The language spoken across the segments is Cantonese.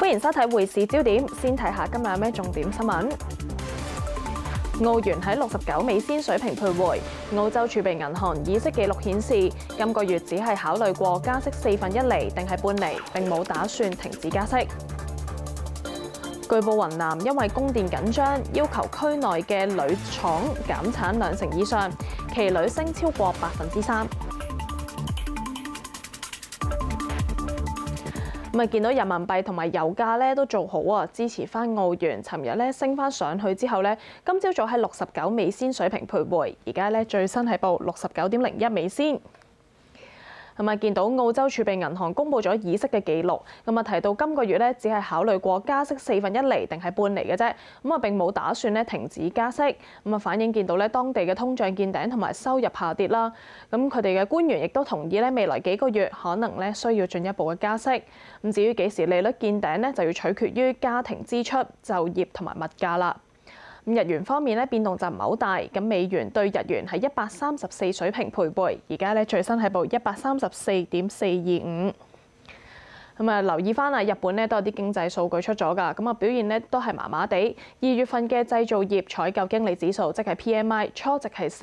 歡迎收睇匯市焦點，先睇下今日有咩重點新聞。澳元喺69美仙水平徘徊。澳洲儲備銀行議息記錄顯示，今個月只係考慮過加息1/4厘定係半厘，並冇打算停止加息。據報雲南因為供電緊張，要求區內嘅鋁廠減產20%以上，期鋁升超過3%。見到人民幣同埋油價咧都做好啊，支持翻澳元。尋日咧升翻上去之後咧，今朝早喺69美仙水平徘徊，而家咧最新係報69.01美仙。見到澳洲儲備銀行公布咗議息嘅記錄，提到今個月咧只係考慮過加息1/4厘定係半厘嘅啫，並冇打算咧停止加息，反映見到咧當地嘅通脹見頂同埋收入下跌啦。佢哋嘅官員亦都同意咧未來幾個月可能咧需要進一步嘅加息。至於幾時利率見頂咧，就要取決於家庭支出、就業同埋物價啦。日元方面咧變動就唔係好大，美元對日元係134水平徘徊，而家咧最新係報134.425。留意翻日本咧都有啲經濟數據出咗㗎，表現咧都係麻麻地。2月份嘅製造業採購經理指數，即係 PMI 初值係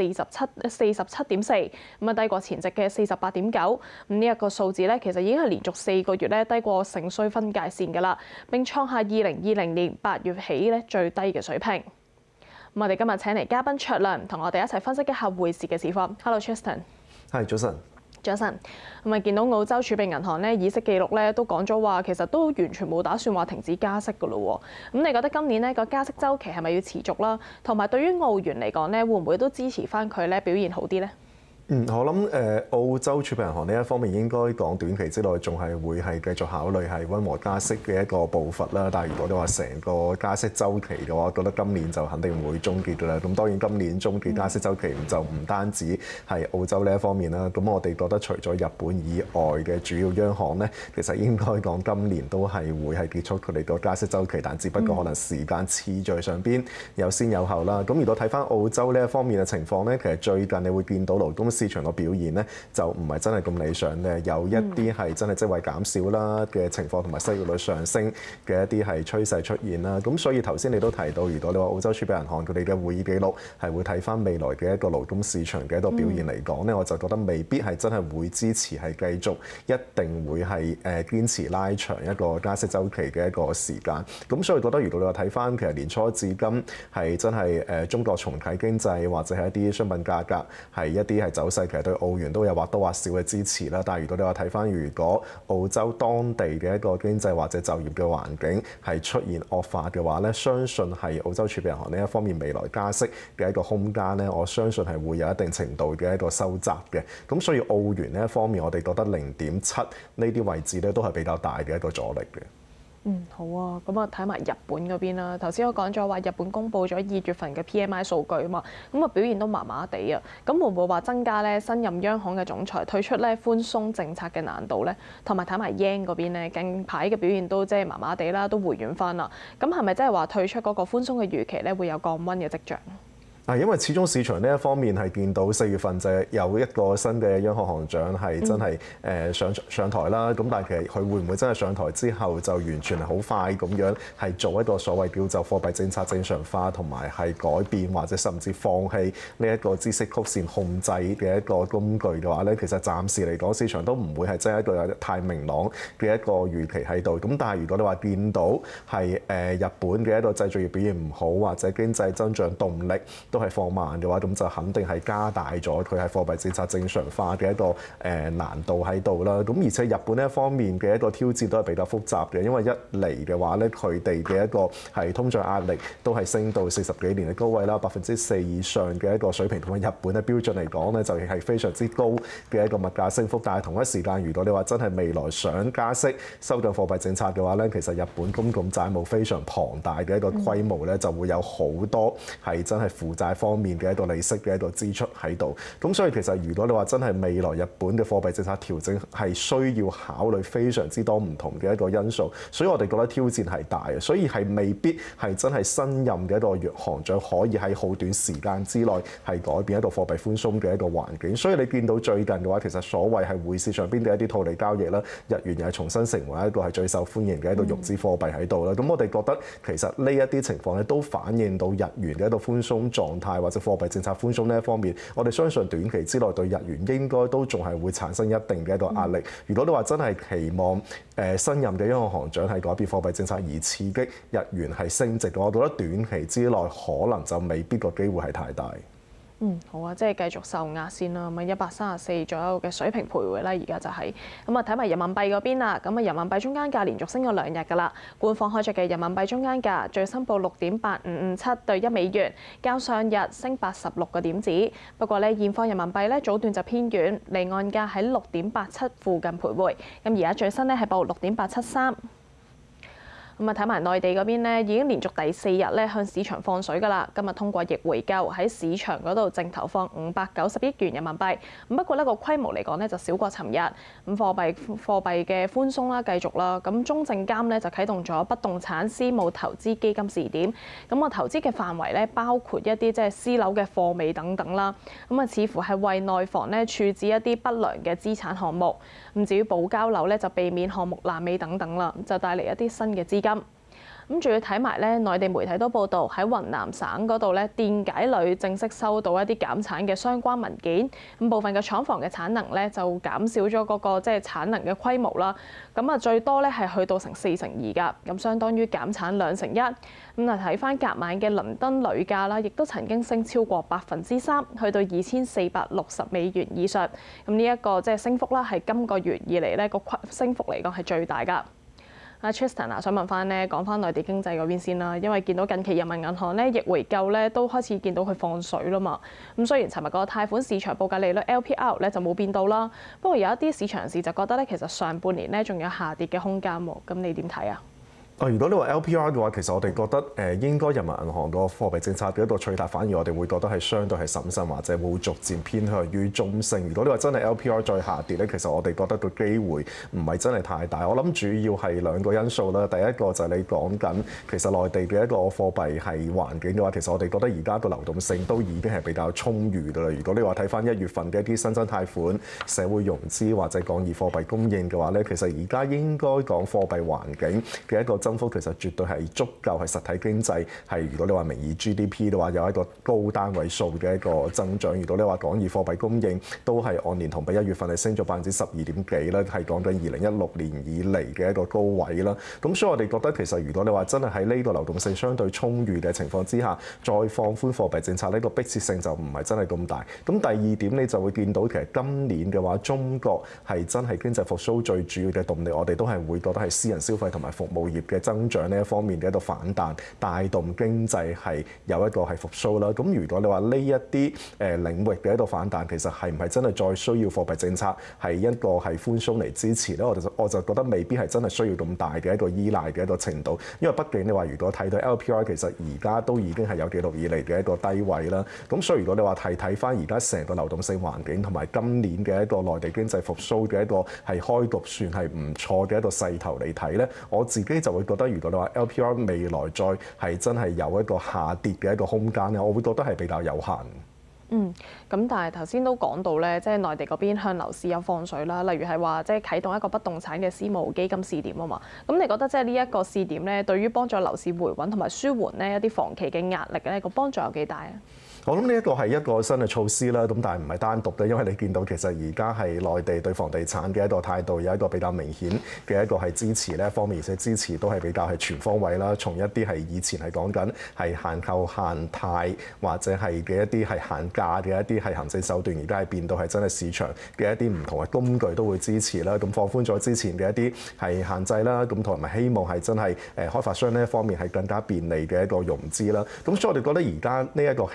47.4，低過前值嘅48.9。呢一個數字咧其實已經係連續4個月咧低過盛衰分界線㗎啦，並創下2020年8月起咧最低嘅水平。我哋今日請嚟嘉賓卓亮，同我哋一齊分析一下匯市嘅市況。Hello，Tristan。 係，早晨。 早晨。見到澳洲儲備銀行咧議息記錄咧都講咗話，其實都完全冇打算話停止加息㗎咯喎。你覺得今年呢個加息週期係咪要持續啦？同埋對於澳元嚟講咧，會唔會都支持翻佢咧表現好啲咧？ 我諗澳洲儲備銀行呢一方面應該講短期之內仲係會係繼續考慮係溫和加息嘅一個步伐啦。但係如果你話成個加息週期嘅話，我覺得今年就肯定會終結㗎啦。咁當然今年終結加息週期就唔單止係澳洲呢一方面啦。咁我哋覺得除咗日本以外嘅主要央行咧，其實應該講今年都係會係結束佢哋個加息週期，但只不過可能時間次序上邊有先有後啦。咁如果睇翻澳洲呢一方面嘅情況咧，其實最近你會見到勞工市場個表現咧就唔係真係咁理想嘅，有一啲係真係職位減少啦嘅情況，同埋失業率上升嘅一啲係趨勢出現啦。咁所以頭先你都提到，如果你話澳洲儲備銀行佢哋嘅會議記錄係會睇翻未來嘅一個勞工市場嘅一個表現嚟講咧，我就覺得未必係真係會支持係繼續一定會係堅持拉長一個加息週期嘅一個時間。咁所以覺得如果你話睇翻其實年初至今係真係中國重啟經濟或者係一啲商品價格係一啲係走勢，其實對澳元都有或多或少嘅支持啦。但係如果你話睇翻，如果澳洲當地嘅一個經濟或者就業嘅環境係出現惡化嘅話咧，相信係澳洲儲備銀行呢一方面未來加息嘅一個空間咧，我相信係會有一定程度嘅一個收窄嘅。咁所以澳元呢一方面，我哋覺得0.7呢啲位置咧都係比較大嘅一個阻力嘅。 好啊，咁睇埋日本嗰邊啦。頭先我講咗話，日本公布咗2月份嘅 PMI 數據啊嘛，表現都麻麻地啊。咁會唔會話增加咧新任央行嘅總裁退出咧寬鬆政策嘅難度咧？同埋睇埋 yen 嗰邊咧，近排嘅表現都即係麻麻地啦，都回軟翻啦。咁係咪即係話退出嗰個寬鬆嘅預期咧會有降溫嘅跡象？ 因為始終市場呢一方面係見到4月份就有一個新嘅央行行長係真係上台啦。咁但係其實佢會唔會真係上台之後就完全係好快咁樣係做一個所謂叫做貨幣政策正常化，同埋係改變或者甚至放棄呢一個孳息曲線控制嘅一個工具嘅話咧，其實暫時嚟講市場都唔會係真係一個太明朗嘅一個預期喺度。咁但係如果你話見到係日本嘅一個製造業表現唔好，或者經濟增長動力都係放慢嘅話，咁就肯定係加大咗佢喺貨幣政策正常化嘅一個難度喺度啦。咁而且日本呢一方面嘅一個挑戰都係比較複雜嘅，因為一嚟嘅話咧，佢哋嘅一個係通脹壓力都係升到40幾年嘅高位啦，4%以上嘅一個水平，同埋日本嘅標準嚟講咧，就係非常之高嘅一個物價升幅。但係同一時間，如果你話真係未來想加息、收緊貨幣政策嘅話咧，其實日本公共債務非常龐大嘅一個規模咧，就會有好多係真係負債貸方面嘅一個利息嘅一個支出喺度。咁所以其實如果你話真係未來日本嘅貨幣政策調整係需要考慮非常之多唔同嘅一個因素，所以我哋覺得挑戰係大嘅，所以係未必係真係新任嘅一個行長可以喺好短時間之內係改變一個貨幣寬鬆嘅一個環境。所以你見到最近嘅話，其實所謂係匯市上邊嘅一啲套利交易啦，日元又係重新成為一個係最受歡迎嘅一個融資貨幣喺度啦。咁我哋覺得其實呢一啲情況咧都反映到日元嘅一個寬鬆狀態或者貨幣政策寬鬆呢一方面，我哋相信短期之內對日元應該都仲係會產生一定嘅一個壓力。如果你話真係期望新任嘅央行行長係改變貨幣政策而刺激日元係升值嘅，我覺得短期之內可能就未必個機會係太大。 好啊，即係繼續受壓先啦。咁134左右嘅水平徘徊啦，而家就係咁啊。睇埋人民幣嗰邊啦，咁啊人民幣中間價連續升咗2日㗎啦。官方開出嘅人民幣中間價最新報6.8557對1美元，較上日升86個點子。不過咧，現貨人民幣咧早段就偏軟，離岸價喺6.87附近徘徊。咁而家最新咧係報6.873。咁啊，睇埋內地嗰邊咧，已經連續第4日咧向市場放水㗎啦。今日通過逆回購喺市場嗰度淨投放590億元人民幣。咁不過呢個規模嚟講咧就少過尋日。咁貨幣嘅寬鬆啦，繼續啦。咁中證監咧就啟動咗不動產私募投資基金試點。咁啊，投資嘅範圍咧包括一啲即係私樓嘅貨尾等等啦。咁啊，似乎係為內房咧處置一啲不良嘅資產項目。咁至於保交樓咧就避免項目爛尾等等啦，就帶嚟一啲新嘅資金。咁仲要睇埋咧，內地媒體都報道喺雲南省嗰度咧，電解鋁正式收到一啲減產嘅相關文件。咁部分嘅廠房嘅產能咧就減少咗嗰個即係產能嘅規模啦。咁啊最多咧係去到成42%㗎，咁相當於減產1/2。咁啊睇翻隔晚嘅倫敦鋁價啦，亦都曾經升超過3%，去到2460美元以上。咁呢一個即係升幅啦，係今個月以嚟咧個升幅嚟講係最大㗎。阿 Tristan 啊，想問翻咧，講翻內地經濟嗰邊先啦，因為見到近期人民銀行咧逆回購咧都開始見到佢放水啦嘛。咁雖然尋日個貸款市場報價利率 LPR 咧就冇變到啦，不過有一啲市場人士就覺得咧，其實上半年咧仲有下跌嘅空間喎。咁你點睇啊？ 如果你話 LPR 嘅話，其實我哋覺得應該人民銀行個貨幣政策嘅一個取態，反而我哋會覺得係相對係審慎，或者會逐漸偏向於中性。如果你話真係 LPR 再下跌咧，其實我哋覺得個機會唔係真係太大。我諗主要係2個因素啦。第一個就係你講緊其實內地嘅一個貨幣係環境嘅話，其實我哋覺得而家個流動性都已經係比較充裕㗎啦。如果你話睇翻1月份嘅一啲新增貸款、社會融資或者講以貨幣供應嘅話咧，其實而家應該講貨幣環境嘅一個增幅其實絕對係足夠係實體經濟係，如果你話名義 GDP 嘅話，有一個高單位數嘅一個增長。如果你話講以貨幣供應都係按年同比1月份係升咗12.點幾啦，係講緊2016年以嚟嘅一個高位啦。咁所以我哋覺得其實如果你話真係喺呢個流動性相對充裕嘅情況之下，再放寬貨幣政策，呢個迫切性就唔係真係咁大。咁第二點你就會見到其實今年嘅話，中國係真係經濟復甦最主要嘅動力，我哋都係會覺得係私人消費同埋服務業嘅增長呢一方面嘅一個反彈，帶動經濟係有一個係復甦啦。咁如果你話呢一啲領域嘅一個反彈，其實係唔係真係再需要貨幣政策係一個係寬鬆嚟支持咧？我就覺得未必係真係需要咁大嘅一個依賴嘅一個程度，因為畢竟你話如果睇到 LPR 其實而家都已經係有記錄以嚟嘅一個低位啦。咁所以如果你話睇翻而家成個流動性環境同埋今年嘅一個內地經濟復甦嘅一個係開局算係唔錯嘅一個勢頭嚟睇咧，我自己就會覺得如果你話 LPR 未來再係真係有一個下跌嘅一個空間咧，我會覺得係比較有限。 咁但係頭先都講到咧，即係內地嗰邊向樓市有放水啦，例如係話即係啟動一個不動產嘅私募基金試點啊嘛。咁你覺得即係呢一個試點咧，對於幫助樓市回穩同埋舒緩呢一啲房企嘅壓力咧，個幫助有幾大啊？ 我諗呢一個係一個新嘅措施啦，咁但係唔係單獨嘅，因為你見到其實而家係內地對房地產嘅一個態度有一個比較明顯嘅一個係支持呢一方面，而且支持都係比較係全方位啦。從一啲係以前係講緊係限購限貸或者係嘅一啲係限價嘅一啲係行政手段，而家係變到係真係市場嘅一啲唔同嘅工具都會支持啦。咁放寬咗之前嘅一啲係限制啦，咁同埋希望係真係開發商呢一方面係更加便利嘅一個融資啦。咁所以我哋覺得而家呢一個氣氛咧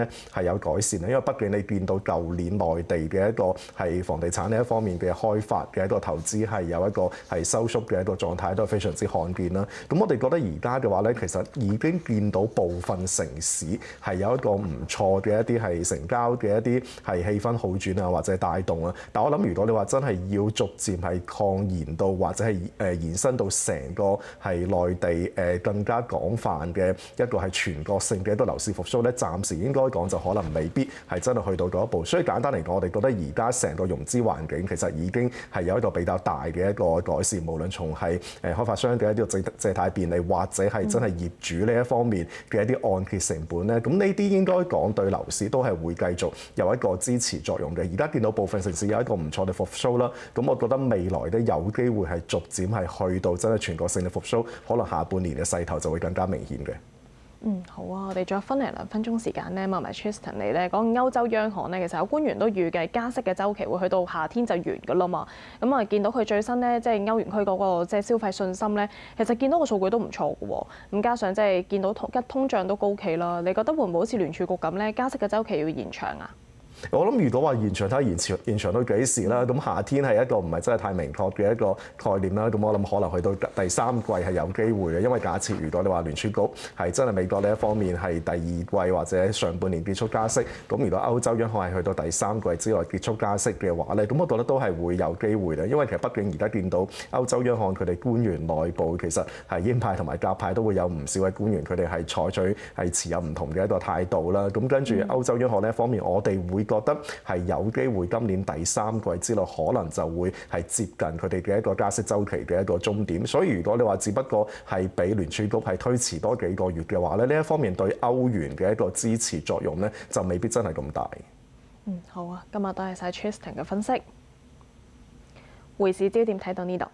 咧係有改善啦。因為畢竟你見到舊年內地嘅一個係房地產呢一方面嘅開發嘅一個投資係有一個係收縮嘅一個狀態，都係非常之罕見啦。咁我哋覺得而家嘅話咧，其實已經見到部分城市係有一個唔錯嘅一啲係成交嘅一啲係氣氛好轉啊，或者帶動啊。但我諗如果你話真係要逐漸係擴延到或者係延伸到成個係內地更加廣泛嘅一個係全國性嘅一個樓市復甦咧，暫時應該講就可能未必係真係去到嗰一步。所以簡單嚟講，我哋覺得而家成個融資環境其實已經係有一個比較大嘅一個改善，無論從係開發商嘅一啲借貸便利，或者係真係業主呢一方面嘅一啲按揭成本咧，咁呢啲應該講對樓市都係會繼續有一個支持作用嘅。而家見到部分城市有一個唔錯嘅復甦啦，咁我覺得未來咧有機會係逐漸係去到真係全國性嘅復甦，可能下半年嘅勢頭就會更加明顯嘅。 好啊！我哋仲有分零2分鐘時間咧，問埋 Tristan 你咧講歐洲央行咧，其實有官員都預計加息嘅週期會去到夏天就完㗎啦嘛。咁啊，見到佢最新咧，即係歐元區嗰個即係消費信心咧，其實見到個數據都唔錯嘅喎。咁加上即係見到通脹都高企啦，你覺得會唔會好似聯儲局咁咧，加息嘅週期要延長啊？ 我諗如果話延長睇延長到幾時啦，咁夏天係一個唔係真係太明確嘅一個概念啦。咁我諗可能去到第三季係有機會嘅，因為假設如果你話聯儲局係真係美國呢一方面係第二季或者上半年結束加息，咁如果歐洲央行係去到第三季之內結束加息嘅話咧，咁我覺得都係會有機會嘅。因為其實畢竟而家見到歐洲央行佢哋官員內部其實係鷹派同埋鴿派都會有唔少嘅官員，佢哋係採取係持有唔同嘅一個態度啦。咁跟住歐洲央行呢一方面，我哋會覺得係有機會今年第三季之內可能就會係接近佢哋嘅一個加息週期嘅一個終點，所以如果你話只不過係俾聯儲局係推遲多幾個月嘅話咧，呢一方面對歐元嘅一個支持作用咧就未必真係咁大。 好啊，今日多謝晒 Tristan 嘅分析。匯市焦點睇到呢度。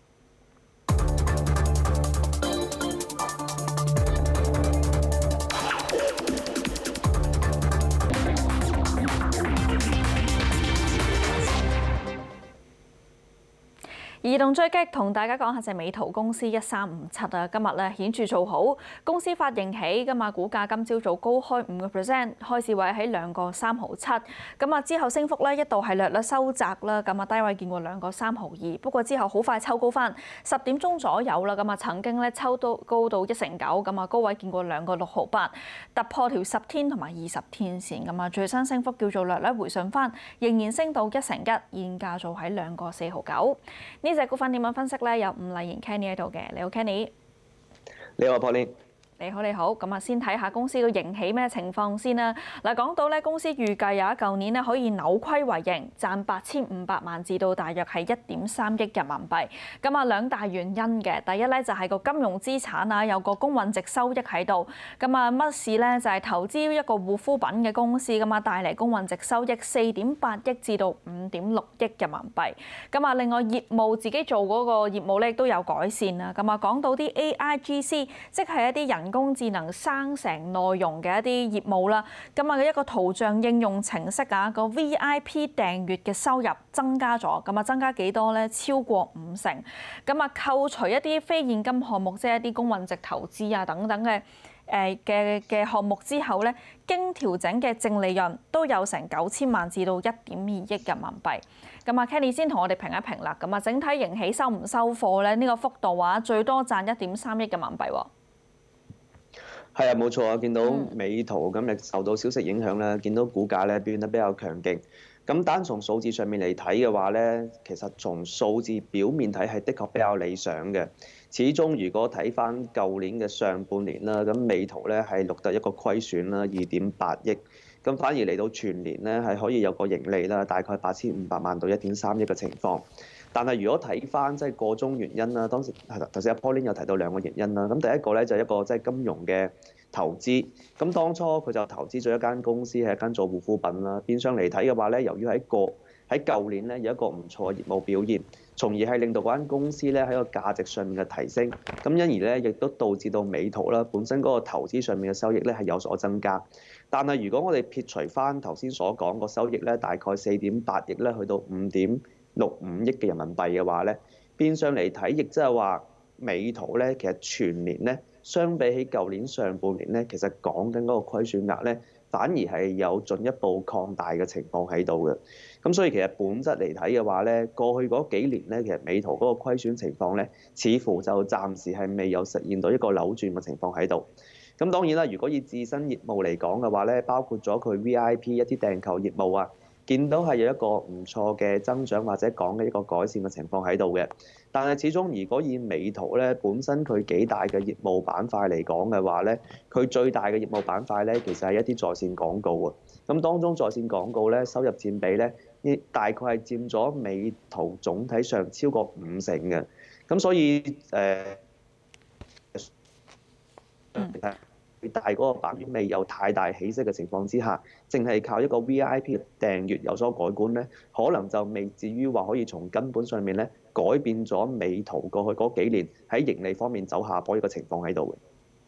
移動追擊同大家講下隻美圖公司1357啊，今日咧顯著做好，公司發盈喜，今日股價今朝早高開5%，開市位喺2個3毫7，咁啊之後升幅咧一度係略收窄啦，咁啊低位見過2個3毫2，不過之後好快抽高翻，10點鐘左右啦，咁啊曾經咧抽到高到1成9，咁啊高位見過2個6毫8，突破條10天同埋20天線，咁啊最新升幅叫做略回順翻，仍然升到1成1，現價做喺2個4毫9。呢隻股份點樣分析咧？有伍麗賢 Kenny 喺度嘅，你好 Kenny。 你好 Pauline。 你好，你好，咁啊，先睇下公司嘅盈喜咩情況先啦。嗱，講到咧，公司預計有舊年咧可以扭虧為盈，賺8500萬至到大約係1.3億人民幣。咁啊，兩大原因嘅，第一咧就係個金融資產啊，有個公允值收益喺度。咁啊，乜事咧就係投資一個護膚品嘅公司，咁啊帶嚟公允值收益4.8億至到5.6億人民幣。咁啊，另外業務自己做嗰個業務咧亦都有改善啦。咁啊，講到啲 AIGC，即係一啲人工智能生成內容嘅一啲業務啦，咁啊一個圖像應用程式啊，個 VIP 訂閱嘅收入增加咗，咁啊增加幾多咧？超過5成，咁啊扣除一啲非現金項目，即係一啲公允值投資啊等等嘅嘅項目之後咧，經調整嘅淨利潤都有成9000萬至到1.2億人民幣。咁啊 Kenny 先同我哋評一評啦，咁啊整體盈喜收唔收貨咧？呢個幅度話最多賺1.3億人民幣喎。 係啊，冇錯啊！見到美圖今日受到消息影響咧，見到股價咧表現得比較強勁。咁單從數字上面嚟睇嘅話咧，其實從數字表面睇係的確比較理想嘅。始終如果睇翻舊年嘅上半年啦，咁美圖咧係錄得一個虧損啦，2.8億。咁反而嚟到全年咧係可以有個盈利啦，大概8500萬到1.3億嘅情況。但係如果睇翻即係個中原因啦，當時頭先阿 Pauline 有提到2個原因啦。咁第一個咧就係一個即係金融嘅投資。咁當初佢就投資咗一間公司係一間做護膚品啦。變相嚟睇嘅話咧，由於喺舊年咧有一個唔錯嘅業務表現，從而係令到嗰間公司咧喺個價值上面嘅提升。咁因而咧亦都導致到美圖啦本身嗰個投資上面嘅收益咧係有所增加。但係如果我哋撇除翻頭先所講個收益咧，大概4.8億咧去到5.65億嘅人民幣嘅話咧，變相嚟睇，亦即係話美圖咧，其實全年咧，相比起舊年上半年咧，其實講緊嗰個虧損額咧， 反而係有進一步擴大嘅情況喺度嘅。咁所以其實本質嚟睇嘅話咧，過去嗰幾年咧，其實美圖嗰個虧損情況咧，似乎就暫時係未有實現到一個扭轉嘅情況喺度。咁當然啦，如果以自身業務嚟講嘅話咧，包括咗佢 VIP 一啲訂購業務啊，見到係有一個唔錯嘅增長或者講嘅一個改善嘅情況喺度嘅。但係始終如果以美圖咧本身佢幾大嘅業務板塊嚟講嘅話咧，佢最大嘅業務板塊咧其實係一啲在線廣告啊。咁當中在線廣告咧收入佔比咧，大概係佔咗美圖總體上超過50%嘅。咁所以大嗰個版面未有太大起色嘅情況之下，淨係靠一個 VIP 訂閱有所改觀咧，可能就未至於話可以從根本上面咧改變咗美圖過去嗰幾年喺盈利方面走下坡一個情況喺度嘅。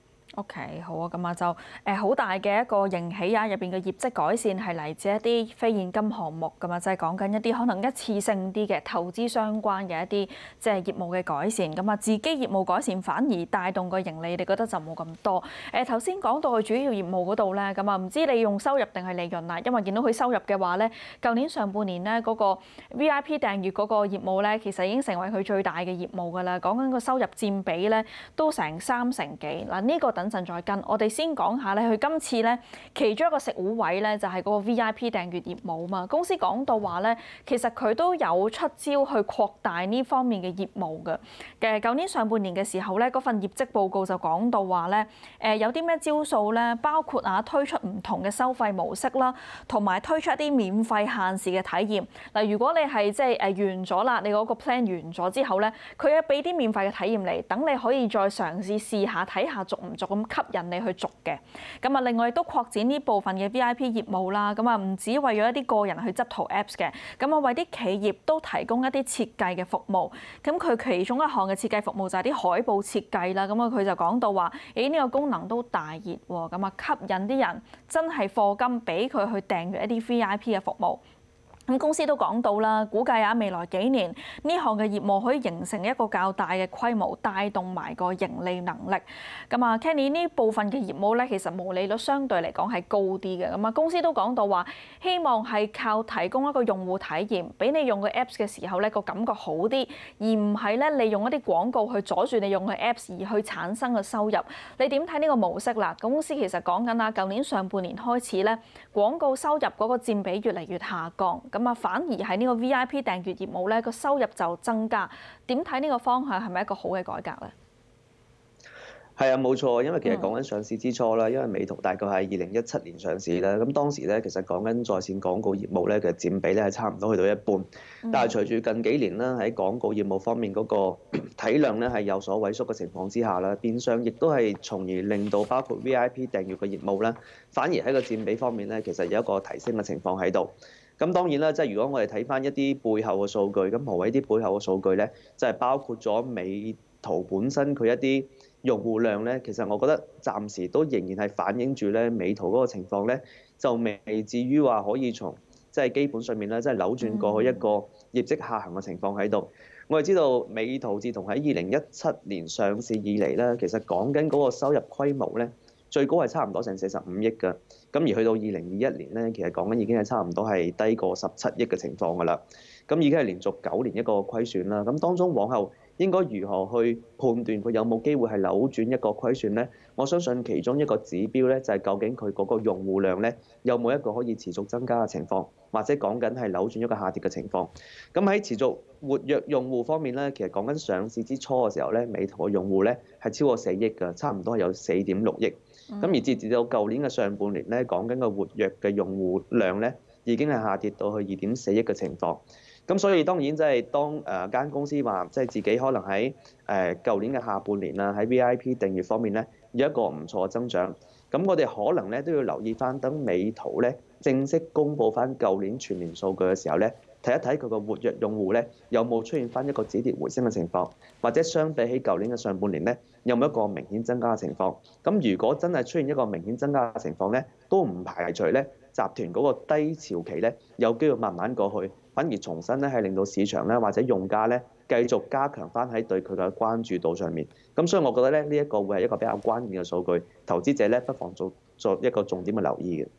OK， 好啊，咁啊就好大嘅一個迎喜啊！入邊嘅業績改善係嚟自一啲非現金項目㗎嘛，就係講緊一啲可能一次性啲嘅投資相關嘅一啲即係業務嘅改善。咁啊，自己業務改善反而帶動個盈利，你覺得就冇咁多。頭先講到佢主要業務嗰度咧，咁啊唔知你用收入定係利潤啦？因為見到佢收入嘅話咧，舊年上半年咧嗰個 VIP 訂閱嗰個業務咧，其實已經成為佢最大嘅業務㗎啦。講緊個收入佔比咧都成30%幾嗱，呢個等陣再跟。我哋先講下咧，佢今次咧其中一個食糊位咧就係嗰個 VIP 訂閱業務嘛。公司講到話咧，其實佢都有出招去擴大呢方面嘅業務嘅。舊年上半年嘅時候咧，嗰份業績報告就講到話咧，有啲咩招數咧，包括推出唔同嘅收費模式啦，同埋推出一啲免費限時嘅體驗。嗱，如果你係即係完咗啦，你嗰個 plan 完咗之後咧，佢俾啲免費嘅體驗你，等你可以再嘗試試下睇下續唔續咁吸引你去續嘅。咁啊，另外亦都擴展呢部分嘅 VIP 業務啦。咁啊，唔止為咗一啲個人去執圖 Apps 嘅，咁啊為啲企業都提供一啲設計嘅服務。咁佢其中一項嘅設計服務就係啲海報設計啦。咁啊，佢就講到話，呢個功能都大熱喎。咁啊，吸引啲人真係課金俾佢去訂閱一啲 VIP 嘅服務。咁公司都講到啦，估計未來幾年呢項嘅業務可以形成一個較大嘅規模，帶動埋個盈利能力。咁啊 Kenny 呢部分嘅業務咧，其實毛利率相對嚟講係高啲嘅。咁啊，公司都講到話，希望係靠提供一個用戶體驗，俾你用個 Apps 嘅時候咧個感覺好啲，而唔係咧利用一啲廣告去阻住你用個 Apps 而去產生嘅收入。你點睇呢個模式啦？公司其實講緊舊年上半年開始咧，廣告收入嗰個佔比越嚟越下降。咁啊，反而喺呢個 VIP 訂閱業務咧，個收入就增加。點睇呢個方向係咪一個好嘅改革咧？ 係啊，冇錯，因為其實講緊上市之初啦，因為美圖大概係2017年上市啦，咁當時咧其實講緊在線廣告業務咧嘅佔比咧係差唔多去到一半，但係隨住近幾年啦喺廣告業務方面嗰個體量咧係有所萎縮嘅情況之下啦，變相亦都係從而令到包括 VIP 訂閱嘅業務咧，反而喺個佔比方面咧其實有一個提升嘅情況喺度。咁當然啦，即係如果我哋睇翻一啲背後嘅數據，咁何謂啲背後嘅數據咧？就係包括咗美圖本身佢一啲用戶量咧，其實我覺得暫時都仍然係反映住咧美圖嗰個情況咧，就未至於話可以從即係基本上面咧，即係扭轉過去一個業績下行嘅情況喺度。我哋知道美圖自從喺2017年上市以嚟咧，其實講緊嗰個收入規模咧，最高係差唔多成45億㗎。咁而去到2021年咧，其實講緊已經係差唔多係低過17億嘅情況㗎啦。咁已經係連續9年一個虧損啦。咁當中往後應該如何去判斷佢有冇機會係扭轉一個虧損咧？我相信其中一個指標咧就係究竟佢嗰個用戶量咧有冇一個可以持續增加嘅情況，或者講緊係扭轉一個下跌嘅情況。咁喺持續活躍用戶方面咧，其實講緊上市之初嘅時候咧，美圖嘅用戶咧係超過4億㗎，差唔多係有4.6億。咁而截至到舊年嘅上半年咧，講緊個活躍嘅用戶量咧已經係下跌到去2.4億嘅情況。咁所以當然即係當間公司話即係自己可能喺舊年嘅下半年啦，喺 VIP 訂閱方面咧有一個唔錯嘅增長。咁我哋可能咧都要留意翻，等美圖咧正式公佈翻舊年全年數據嘅時候咧，睇一睇佢個活躍用戶咧有冇出現翻一個止跌回升嘅情況，或者相比起舊年嘅上半年咧有冇一個明顯增加嘅情況。咁如果真係出現一個明顯增加嘅情況咧，都唔排除咧集團嗰個低潮期咧有機會慢慢過去。反而重新咧係令到市場咧或者用家咧繼續加強翻喺對佢嘅關注度上面。咁所以我覺得咧呢一個會係一個比較關鍵嘅數據，投資者咧不妨做一個重點嘅留意嘅。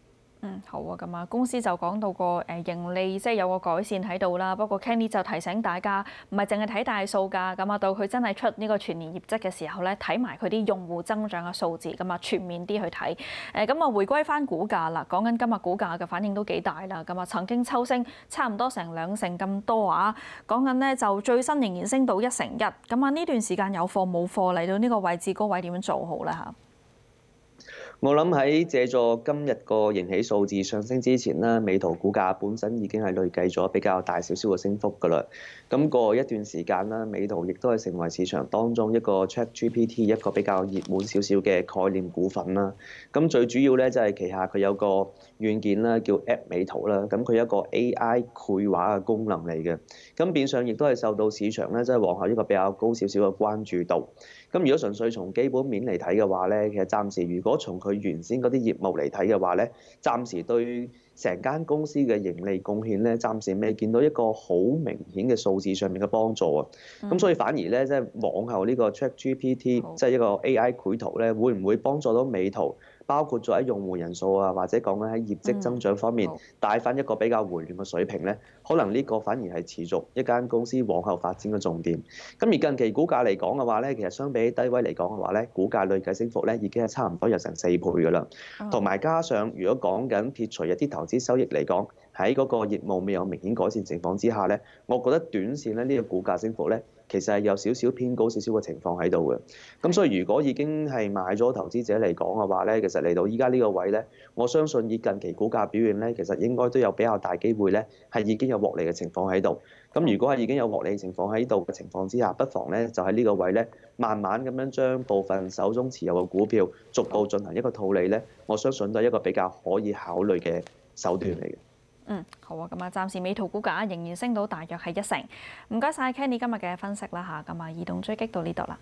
好啊，咁啊，公司就講到個盈利即係有個改善喺度啦。不過 Kenny 就提醒大家，唔係淨係睇大數㗎，咁啊到佢真係出呢個全年業績嘅時候咧，睇埋佢啲用戶增長嘅數字，咁啊全面啲去睇。咁啊回歸翻股價啦，講緊今日股價嘅反應都幾大啦。咁啊曾經抽升差唔多成2成咁多啊，講緊咧就最新仍然升到1成1。咁啊呢段時間有貨冇貨嚟到呢個位置高位點樣做好咧嚇？ 我諗喺借助今日個盈喜數字上升之前啦，美圖股價本身已經係累計咗比較大少少嘅升幅㗎啦。咁過一段時間啦，美圖亦都係成為市場當中一個 ChatGPT 一個比較熱門少少嘅概念股份啦。咁最主要咧就係旗下佢有個軟件啦，叫 App 美圖啦。咁佢有一個 AI 繪畫嘅功能嚟嘅。咁變相亦都係受到市場咧即係往後一個比較高少少嘅關注度。咁如果純粹從基本面嚟睇嘅話咧，其實暫時如果從佢原先嗰啲業務嚟睇嘅話咧，暫時對成間公司嘅盈利貢獻咧，暫時未見到一個好明顯嘅數字上面嘅幫助啊。咁所以反而咧，即係往後呢個 ChatGPT 即係一個 AI 繪圖咧，會唔會幫助到美圖？包括咗喺用戶人數啊，或者講緊喺業績增長方面帶翻一個比較回暖嘅水平咧，可能呢個反而係持續一間公司往後發展嘅重點。咁而近期股價嚟講嘅話咧，其實相比低位嚟講嘅話咧，股價累計升幅咧已經係差唔多有成4倍㗎啦。同埋加上如果講緊撇除一啲投資收益嚟講，喺嗰個業務未有明顯改善情況之下咧，我覺得短線咧呢個股價升幅咧，其實係有少少偏高少少嘅情況喺度嘅。咁所以如果已經係買咗投資者嚟講嘅話咧，其實嚟到依家呢個位咧，我相信以近期股價表現咧，其實應該都有比較大機會咧係已經有獲利嘅情況喺度。咁如果係已經有獲利情況喺度嘅情況之下，不妨咧就喺呢個位咧，慢慢咁樣將部分手中持有嘅股票逐步進行一個套利咧，我相信都係一個比較可以考慮嘅手段嚟嘅。 好啊，咁啊，暫時美圖股價仍然升到大約係1成。唔該晒 Kenny 今日嘅分析啦嚇，咁啊，移動追擊到呢度啦。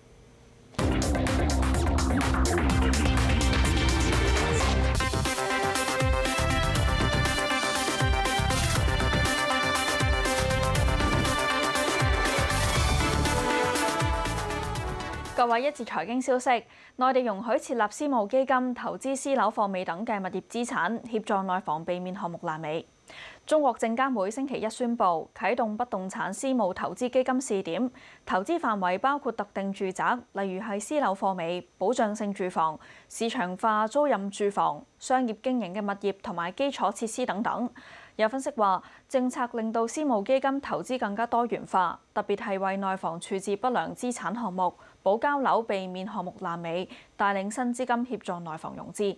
各位，一節財經消息，內地容許設立私募基金投資私樓貨尾等嘅物業資產，協助內房避免項目爛尾。中國證監會星期一宣布啟動不動產私募投資基金試點，投資範圍包括特定住宅，例如係私樓貨尾、保障性住房、市場化租賃住房、商業經營嘅物業同埋基礎設施等等。有分析話，政策令到私募基金投資更加多元化，特別係為內房處置不良資產項目、保交樓，避免項目爛尾，帶領新資金協助內房融資。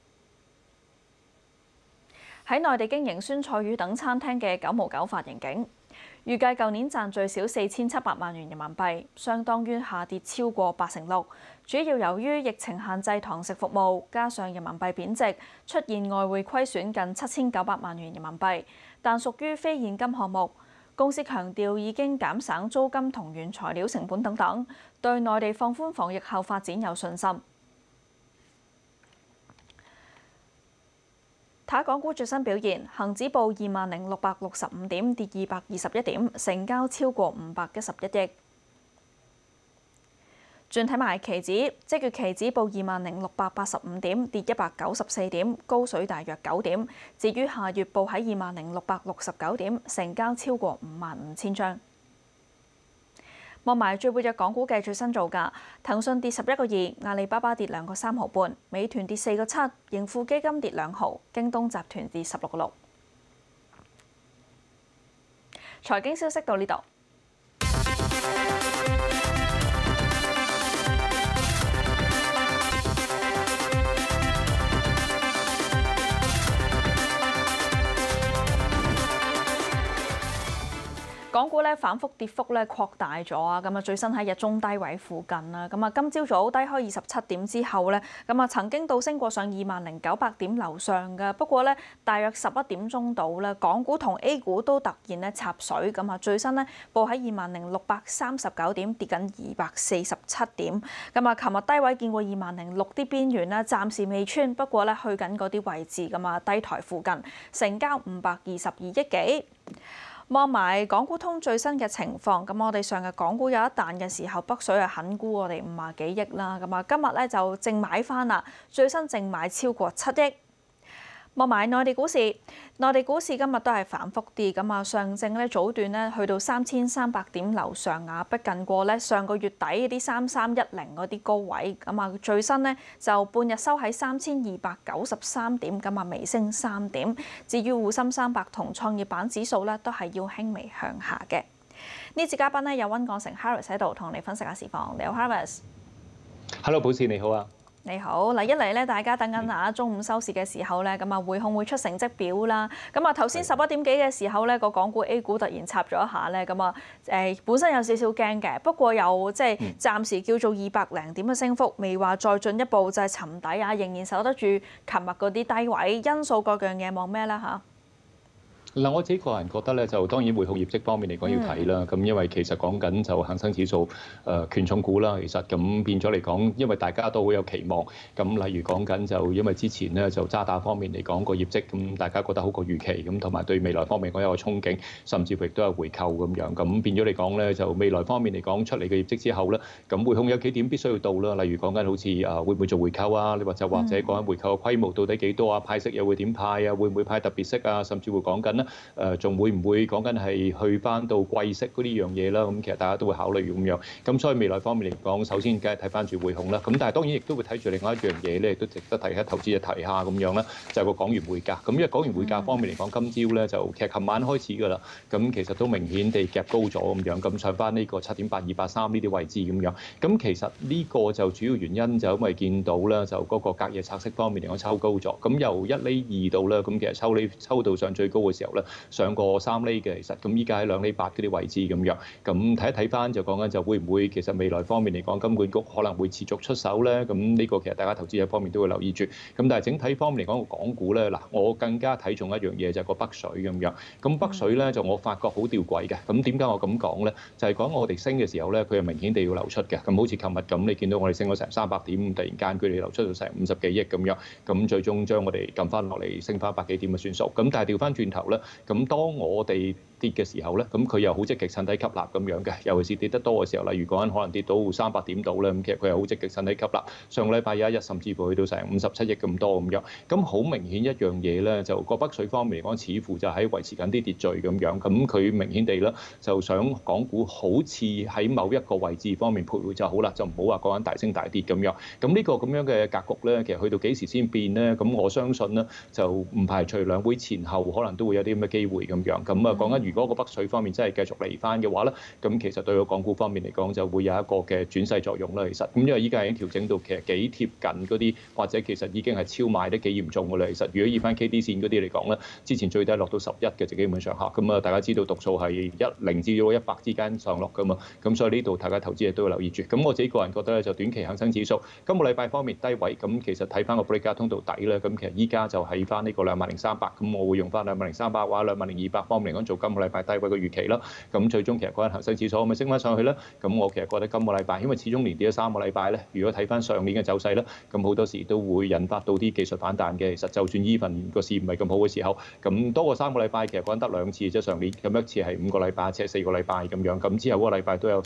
喺內地經營酸菜魚等餐廳嘅9毛9發盈警，預計舊年賺最少4700萬元人民幣，相當於下跌超過86%。主要由於疫情限制堂食服務，加上人民幣貶值，出現外匯虧損近7900萬元人民幣，但屬於非現金項目。公司強調已經減省租金同原材料成本等等，對內地放寬防疫後發展有信心。睇下港股最新表現，恒指報20,665點，跌221點，成交超過511億。轉睇埋期指，即月期指報20,685點，跌194點，高水大約9點。至於下月報喺20,669點，成交超過55,000張。望埋最活躍港股嘅最新造價，騰訊跌11個2，阿里巴巴跌2個3毫半，美團跌4個7，盈富基金跌2毫，京東集團跌16個6。財經消息到呢度。港股咧反覆跌幅咧擴大咗啊！咁啊最新喺日中低位附近啦。咁啊今朝早低開27點之後咧，咁啊曾經倒升過上20,900點樓上嘅。不過咧，大約11點鐘到咧，港股同 A 股都突然咧插水。咁啊最新咧報喺20,639點，跌緊247點。咁啊琴日低位見過20,006啲邊緣咧，暫時未穿。不過咧去緊嗰啲位置咁啊低台附近，成交522億幾。望埋港股通最新嘅情況，咁我哋上日港股有一彈嘅時候，北水係肯沽我哋50幾億啦，咁啊今日咧就淨買翻啦，最新淨買超過7億。 望埋內地股市，內地股市今日都係反覆啲，咁啊上證咧早段咧去到3300點樓上啊，逼近過咧上個月底嗰啲3310嗰啲高位，咁啊最新咧就半日收喺3293點，咁啊微升3點。至於滬深300同創業板指數咧都係要輕微向下嘅。呢節嘉賓咧有溫鋼城 Harris 喺度同你分析下市況。你好 Harris。Hello， 寶士你好啊。 你好，嗱一嚟咧，大家等緊啊中午收市嘅時候咧，咁啊匯控會出成績表啦。咁啊頭先11點幾嘅時候咧，個港股 A 股突然插咗一下咧，咁啊本身有少少驚嘅，不過又即係暫時叫做200零點嘅升幅，未話再進一步就係沉底啊，仍然守得住琴日嗰啲低位。因素各樣嘢望咩啦嚇？ 嗱，我自己個人覺得咧，就當然匯控業績方面嚟講要睇啦。咁因為其實講緊就恒生指數權重股啦，其實咁變咗嚟講，因為大家都好有期望。咁例如講緊就因為之前咧就渣打方面嚟講個業績，咁大家覺得好過預期，咁同埋對未來方面講有個憧憬，甚至乎亦都有回購咁樣。咁變咗嚟講咧，就未來方面嚟講出嚟嘅業績之後咧，咁匯控有幾點必須要到啦。例如講緊好似會唔會做回購啊？你或者講緊回購嘅規模到底幾多啊？派息又會點派啊？會唔會派特別息啊？甚至會講緊仲會唔會講緊係去翻到季息嗰啲樣嘢啦？咁其實大家都會考慮咁樣。咁所以未來方面嚟講，首先梗係睇翻住匯控啦。咁但係當然亦都會睇住另外一樣嘢咧，亦都值得提下投資者提下咁樣啦，就係個港元匯價。咁因為港元匯價方面嚟講，今朝咧就其實琴晚開始㗎啦。咁其實都明顯地夾高咗咁樣，咁上翻呢個7.8283呢啲位置咁樣。咁其實呢個就主要原因就因為見到咧，就嗰個隔夜拆息方面嚟講抽高咗。咁由1厘2度咧，咁其實抽到上最高嘅時候咧，上過3厘嘅，其實咁依家喺2厘8嗰啲位置咁樣，咁睇一睇翻就講緊就會唔會其實未來方面嚟講，金管局可能會持續出手咧？咁呢個其實大家投資者方面都會留意住。咁但係整體方面嚟講，個港股咧嗱，我更加睇重一樣嘢就係個北水咁樣。咁北水咧就我發覺好吊詭嘅。咁點解我咁講咧？就係講我哋升嘅時候咧，佢係明顯地要流出嘅。咁好似琴日咁，你見到我哋升咗成300點，突然間佢哋流出到成50幾億咁樣，咁最終將我哋撳翻落嚟，升翻100幾點嘅算數。咁但係調翻轉頭咧，咁當我哋跌嘅時候咧，咁佢又好積極趁低吸納咁樣嘅，尤其是跌得多嘅時候，例如講緊可能跌到300點度咧，咁其實佢又好積極趁低吸納。上個禮拜有一日甚至乎去到成57億咁多咁樣，咁好明顯一樣嘢咧，就個北水方面嚟講，似乎就喺維持緊啲秩序咁樣。咁佢明顯地咧就想港股好似喺某一個位置方面徘徊就好啦，就唔好話講緊大升大跌咁樣。咁呢個咁樣嘅格局咧，其實去到幾時先變咧？咁我相信咧就唔排除兩會前後可能都會有啲咁嘅機會咁樣。咁啊講緊如果個北水方面真係繼續嚟翻嘅話咧，咁其實對個港股方面嚟講就會有一個嘅轉勢作用啦。其實咁因為依家已經調整到其實幾貼近嗰啲，或者其實已經係超賣得幾嚴重㗎啦。其實如果以翻 KD 線嗰啲嚟講咧，之前最低落到11嘅就基本上嚇。咁啊大家知道讀數係10至到100之間上落㗎嘛。咁所以呢度大家投資者都要留意住。咁我自己個人覺得咧，就短期恒生指數今個禮拜方面低位，咁其實睇翻個 breakout 通道底咧，咁其實依家就喺翻呢個20300，咁我會用翻20300或者20200方面嚟講做今個禮拜低位嘅預期啦。咁最終其實嗰陣恒生指數可唔可以升翻上去咧？咁我其實覺得今個禮拜，因為始終連跌咗3個禮拜咧，如果睇翻上年嘅走勢咧，咁好多時都會引發到啲技術反彈嘅。其實就算依份個市唔係咁好嘅時候，咁多過3個禮拜，其實講得2次即係上年，咁一次係5個禮拜，一次係4個禮拜咁樣。咁之後嗰個禮拜都有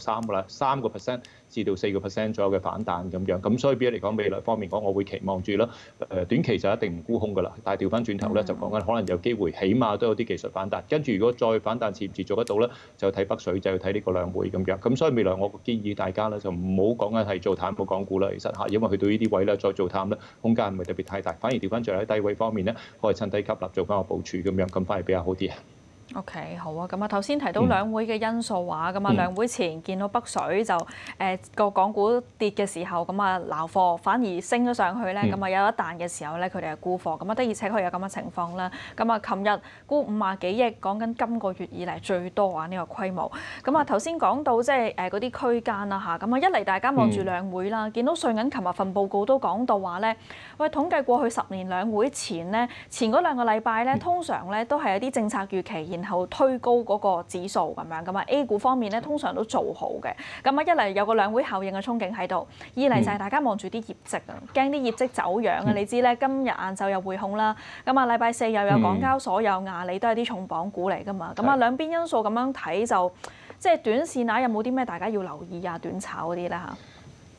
3% 至到4% 左右嘅反彈咁樣。咁所以比嚟講，未來方面講，我會期望住啦。短期就一定唔沽空㗎啦，但係調翻轉頭咧，就講緊可能有機會，起碼都有啲技術反彈。跟住如果再反彈持唔持續得到咧，就睇北水，就要睇呢個兩會咁樣。咁所以未來我建議大家咧，就唔好講緊係做淡冇港股啦。其實嚇，因為去到呢啲位咧，再做淡咧，空間唔係特別太大，反而調翻轉喺低位方面咧，可以趁低吸納做翻個部署咁樣，咁反而比較好啲啊。 OK， 好啊，咁啊頭先提到兩會嘅因素話，咁啊兩會前見到北水就個港股跌嘅時候，咁啊撈貨，反而升咗上去咧，咁啊有一彈嘅時候咧，佢哋係沽貨，咁啊的而且確有咁嘅情況啦。咁啊，琴日沽50幾億，講緊今個月以嚟最多啊呢個規模。咁啊頭先講到即係嗰啲區間啦嚇，咁啊一嚟大家望住兩會啦，見到瑞銀琴日份報告都講到話咧，喂統計過去10年兩會前咧，前嗰2個禮拜咧，通常咧都係有啲政策預期，然後推高嗰個指數咁樣，咁啊 A 股方面咧通常都做好嘅。咁啊一嚟有個兩會效應嘅憧憬喺度，二嚟就係大家望住啲業績啊，驚啲業績走樣啊。你知咧，今日晏晝有匯控啦，咁啊禮拜4又有港交所有亞利都係啲重磅股嚟㗎嘛。咁啊兩邊因素咁樣睇就即係短線啊，有冇啲咩大家要留意啊？短炒嗰啲咧嚇？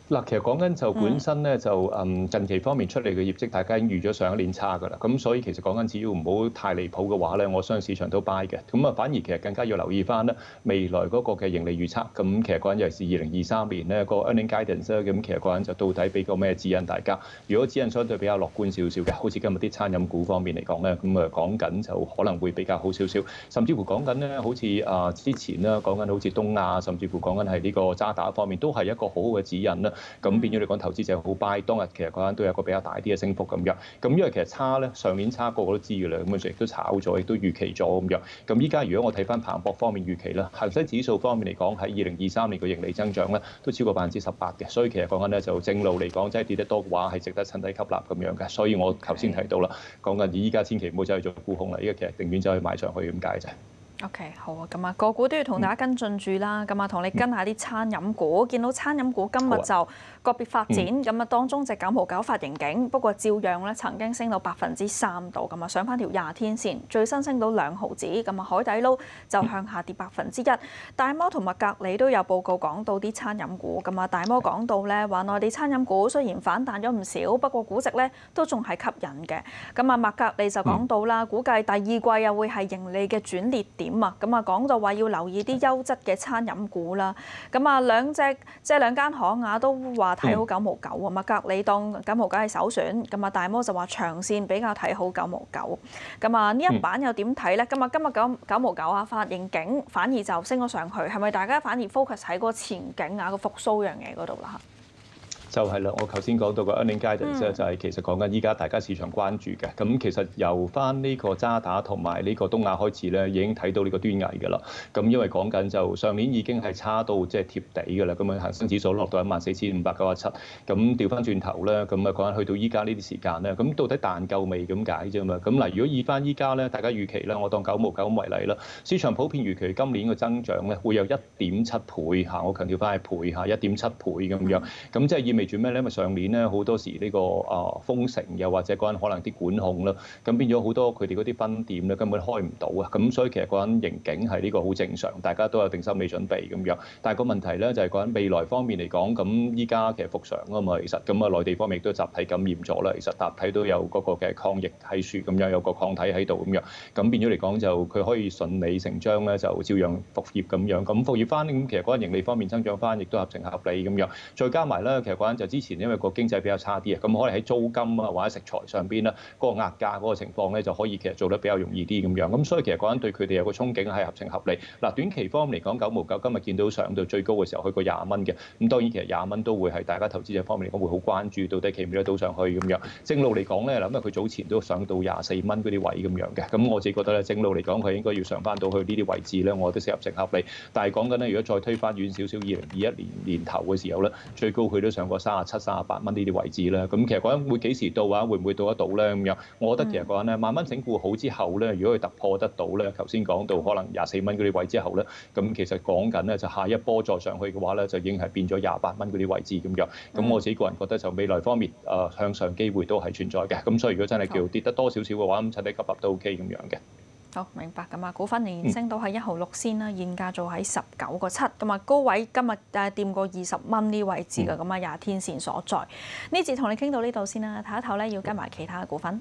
嗱，其實講緊就本身咧就近期方面出嚟嘅業績，大家已經預咗上一年差㗎啦。咁所以其實講緊只要唔好太離譜嘅話咧，我相信市場都 buy 嘅。咁啊，反而其實更加要留意翻咧未來嗰個嘅盈利預測。咁其實講緊尤其是2023年咧個 earning guidance 咧，咁其實講緊就到底俾個咩指引大家？如果指引相對比較樂觀少少嘅，好似今日啲餐飲股方面嚟講咧，咁啊講緊就可能會比較好少少。甚至乎講緊咧，好似之前啦，講緊好似東亞，甚至乎講緊係呢個渣打方面，都係一個好好嘅指引啦。咁變咗你講投資者好 buy， 當日其實嗰間都有個比較大啲嘅升幅咁樣。咁因為其實差咧，上年差個個都知㗎啦，咁佢亦都炒咗，亦都預期咗咁樣。咁依家如果我睇翻彭博方面預期啦，恒生指數方面嚟講喺2023年嘅盈利增長咧都超過18%嘅，所以其實講緊咧就正路嚟講，真係跌得多嘅話係值得趁低吸納咁樣嘅。所以我頭先提到啦，講緊依家千祈唔好走去做沽空啦，依家其實寧願走去買上去咁解啫。 OK， 好啊，咁啊個股都要同大家跟進住啦，咁啊同你跟下啲餐飲股，見到餐飲股今日就個別發展，咁啊當中隻9毛9發盈警，不過照樣咧曾經升到3%度，咁啊上翻條20天線，最新升到2毫子，咁啊海底撈就向下跌1%。大摩同埋格力都有報告講到啲餐飲股，咁啊大摩講到咧話內地餐飲股雖然反彈咗唔少，不過估值咧都仲係吸引嘅。咁啊麥格力就講到啦，估計第二季又會係盈利嘅轉捩點。咁啊講到話要留意啲優質嘅餐飲股啦，咁啊兩間行啊都話睇好9毛9啊嘛，格力當9毛9係首選，咁啊大摩就話長線比較睇好9毛9，咁啊呢一版又點睇咧？今日9毛9啊發盈警反而就升咗上去，係咪大家反而 focus 喺嗰個前景啊個復甦樣嘢嗰度啦？ 就係啦，我頭先講到個 earning guidance 咧，就係其實講緊依家大家市場關注嘅。咁其實由翻呢個渣打同埋呢個東亞開始咧，已經睇到呢個端倪㗎啦。咁因為講緊就上年已經係差到即係貼地㗎啦。咁啊恒生指數落到14,597。咁調翻轉頭咧，咁啊講緊去到依家呢啲時間咧，咁到底彈夠未咁解啫嘛？咁嗱，如果以翻依家咧，大家預期咧，我當9毛9為例啦，市場普遍預期今年嘅增長咧會有1.7倍嚇，我強調翻係倍嚇，1.7倍咁樣。咁即係意味住咩咧？因為上年咧好多時呢個封城，又或者嗰陣可能啲管控啦，咁變咗好多佢哋嗰啲分店咧根本開唔到啊！咁所以其實嗰陣盈警係呢個好正常，大家都有定心理準備咁樣。但係個問題咧就係嗰陣未來方面嚟講，咁依家其實復常啊嘛，其實咁啊內地方面亦都集體感染咗啦，其實集體都有嗰個嘅抗疫係數咁樣，有個抗體喺度咁樣，咁變咗嚟講就佢可以順理成章咧就照樣復業咁樣。咁復業翻咁其實嗰陣盈利方面增長翻，亦都合情合理咁樣。再加埋咧，其實嗰陣就之前因為個經濟比較差啲啊，咁可能喺租金啊或者食材上邊啦，嗰個壓價嗰個情況咧就可以其實做得比較容易啲咁樣。咁所以其實嗰陣對佢哋有個憧憬係合情合理。嗱，短期方面嚟講，9毛9今日見到上到最高嘅時候去過20蚊嘅，咁當然其實20蚊都會係大家投資者方面嚟講會好關注，到底企唔企得到上去咁樣。正路嚟講咧，嗱，因為佢早前都上到24蚊嗰啲位咁樣嘅，咁我自己覺得咧，正路嚟講佢應該要上翻到去呢啲位置咧，我覺得合情合理。但係講緊咧，如果再推翻遠少少，2021年頭嘅時候咧，最高佢都上過37、38蚊呢啲位置啦。咁其實嗰陣會幾時到啊？會唔會到得到咧？咁樣，我覺得其實嗰陣咧，慢慢整固好之後咧，如果佢突破得到咧，頭先講到可能24蚊嗰啲位之後咧，咁其實講緊咧就下一波再上去嘅話咧，就已經係變咗28蚊嗰啲位置咁樣。咁我自己個人覺得就未來方面向上機會都係存在嘅。咁所以如果真係叫跌得多少少嘅話，咁趁低吸納都 OK 咁樣嘅。 好，明白咁啊！股份仍然升到喺1毫6仙啦，現價做喺19個7，咁啊高位今日掂過20蚊呢位置嘅，咁啊20天線所在。呢節同你傾到呢度先啦，睇一睇咧要跟埋其他嘅股份。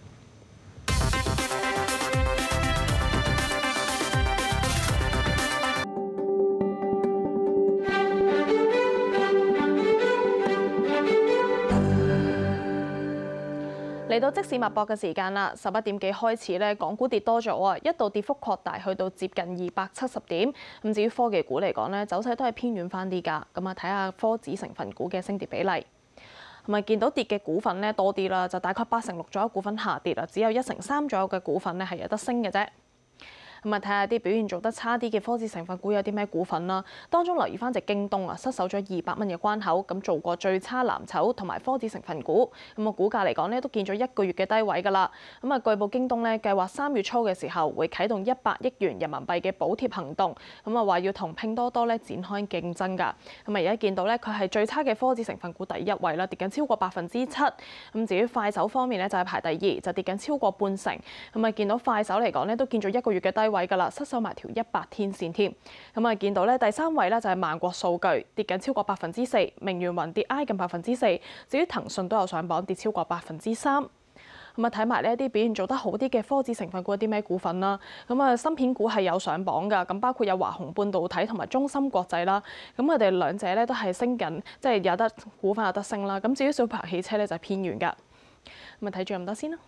嚟到即市脈搏嘅時間啦，11點幾開始咧，港股跌多咗啊，一度跌幅擴大去到接近270點。咁至於科技股嚟講咧，走勢都係偏軟翻啲㗎。咁啊，睇下科指成分股嘅升跌比例。咁啊，見到跌嘅股份咧多啲啦，就大概86%左右股份下跌啦，只有1成3左右嘅股份咧係有得升嘅啫。咁啊，睇下啲表現做得差啲嘅科指成分股有啲咩股份啦。當中留意翻隻京東啊，失守咗200蚊嘅關口，咁做過最差藍籌同埋科指成分股。咁啊，股價嚟講咧都見咗1個月嘅低位㗎啦。咁啊，據報京東咧計劃3月初嘅時候會啟動100億元人民幣嘅補貼行動。咁啊，話要同拼多多咧展開競爭㗎。咁啊，而家見到咧佢係最差嘅科指成分股第1位啦，跌緊超過7%。咁至於快手方面咧就係排第2，就跌緊超過半成。咁啊，見到快手嚟講咧都見咗1個月嘅低位㗎啦，失守埋條100天線添。咁啊，見到咧第3位咧就係萬國數據跌緊超過4%，明源雲跌挨近4%，至於騰訊都有上榜跌超過3%。咁啊，睇埋呢一啲表現做得好啲嘅科指成分股有啲咩股份啦？咁啊，芯片股係有上榜㗎，咁包括有華虹半導體同埋中芯國際啦。咁佢哋兩者咧都係升緊，即係有得股份有得升啦。咁至於小鵬汽車咧就係偏軟㗎。咁啊，睇住咁多先啦。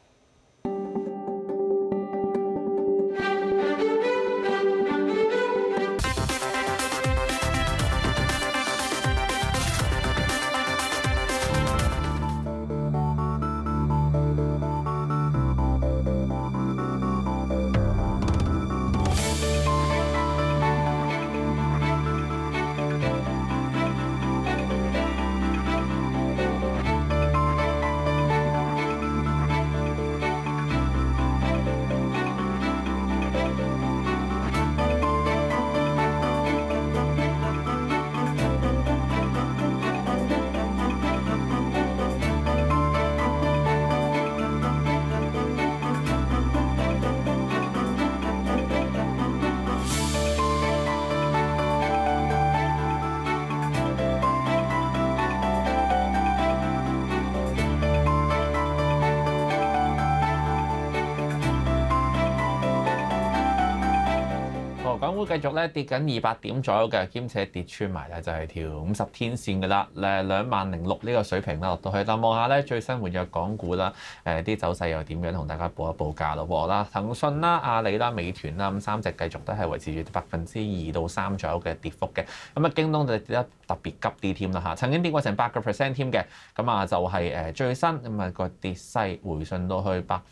港股繼續咧跌緊200點左右嘅，兼且跌穿埋咧就係條50天線嘅啦，2006呢個水平啦落到去。嗱，望下咧最新活躍港股啦，啲走勢又點樣？同大家報一報價咯喎啦，騰訊啦、阿里啦、美團啦，咁3隻繼續都係維持住2%到3%左右嘅跌幅嘅。咁啊，京東就跌得特別急啲添啦嚇，曾經跌過成8%添嘅。咁啊就係最新咁啊個跌勢回順到去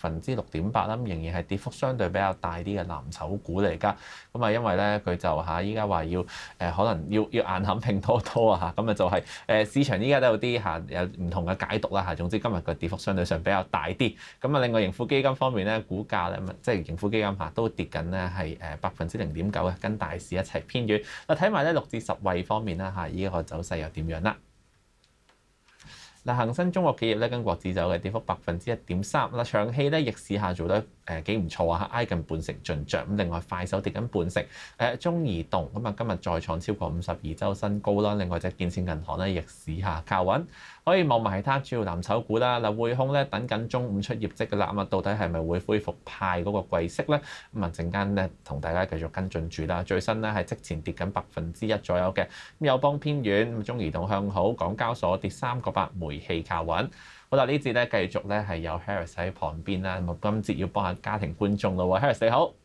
6.8%啦，咁仍然係跌幅相對比較大啲嘅藍籌股嚟㗎。咁啊因為咧佢就嚇依家話要可能要硬撼拼多多啊嚇，咁啊就係市場依家都有啲嚇有唔同嘅解讀啦嚇。總之今日個跌幅相對上比較大啲。咁啊另外盈富基金方面咧，股價咧即係盈富基金嚇都跌緊咧係0.9%嘅，跟大市一齊偏軟。嗱睇埋咧6至10位方面啦嚇，依個走勢又點樣啦？嗱，恒生中國企業咧跟國指走嘅跌幅1.3%。嗱，長期咧逆市下做得幾唔錯啊，挨近半成進帳。咁另外快手跌緊半成，中移動咁啊今日再創超過52週新高啦。另外隻建設銀行咧逆市下靠穩。可以望埋其他主要藍籌股啦。嗱，匯控咧等緊中午出業績㗎啦。咁啊到底係咪會恢復派嗰個季息咧？咁啊陣間咧同大家繼續跟進住啦。最新咧係即前跌緊1%左右嘅。咁友邦偏軟，中移動向好，港交所跌3.8%，煤氣靠穩。好啦，呢節咧繼續咧係有 Harris 喺旁邊啦。咁今節要幫下家庭觀眾咯喎 ，Harris 你好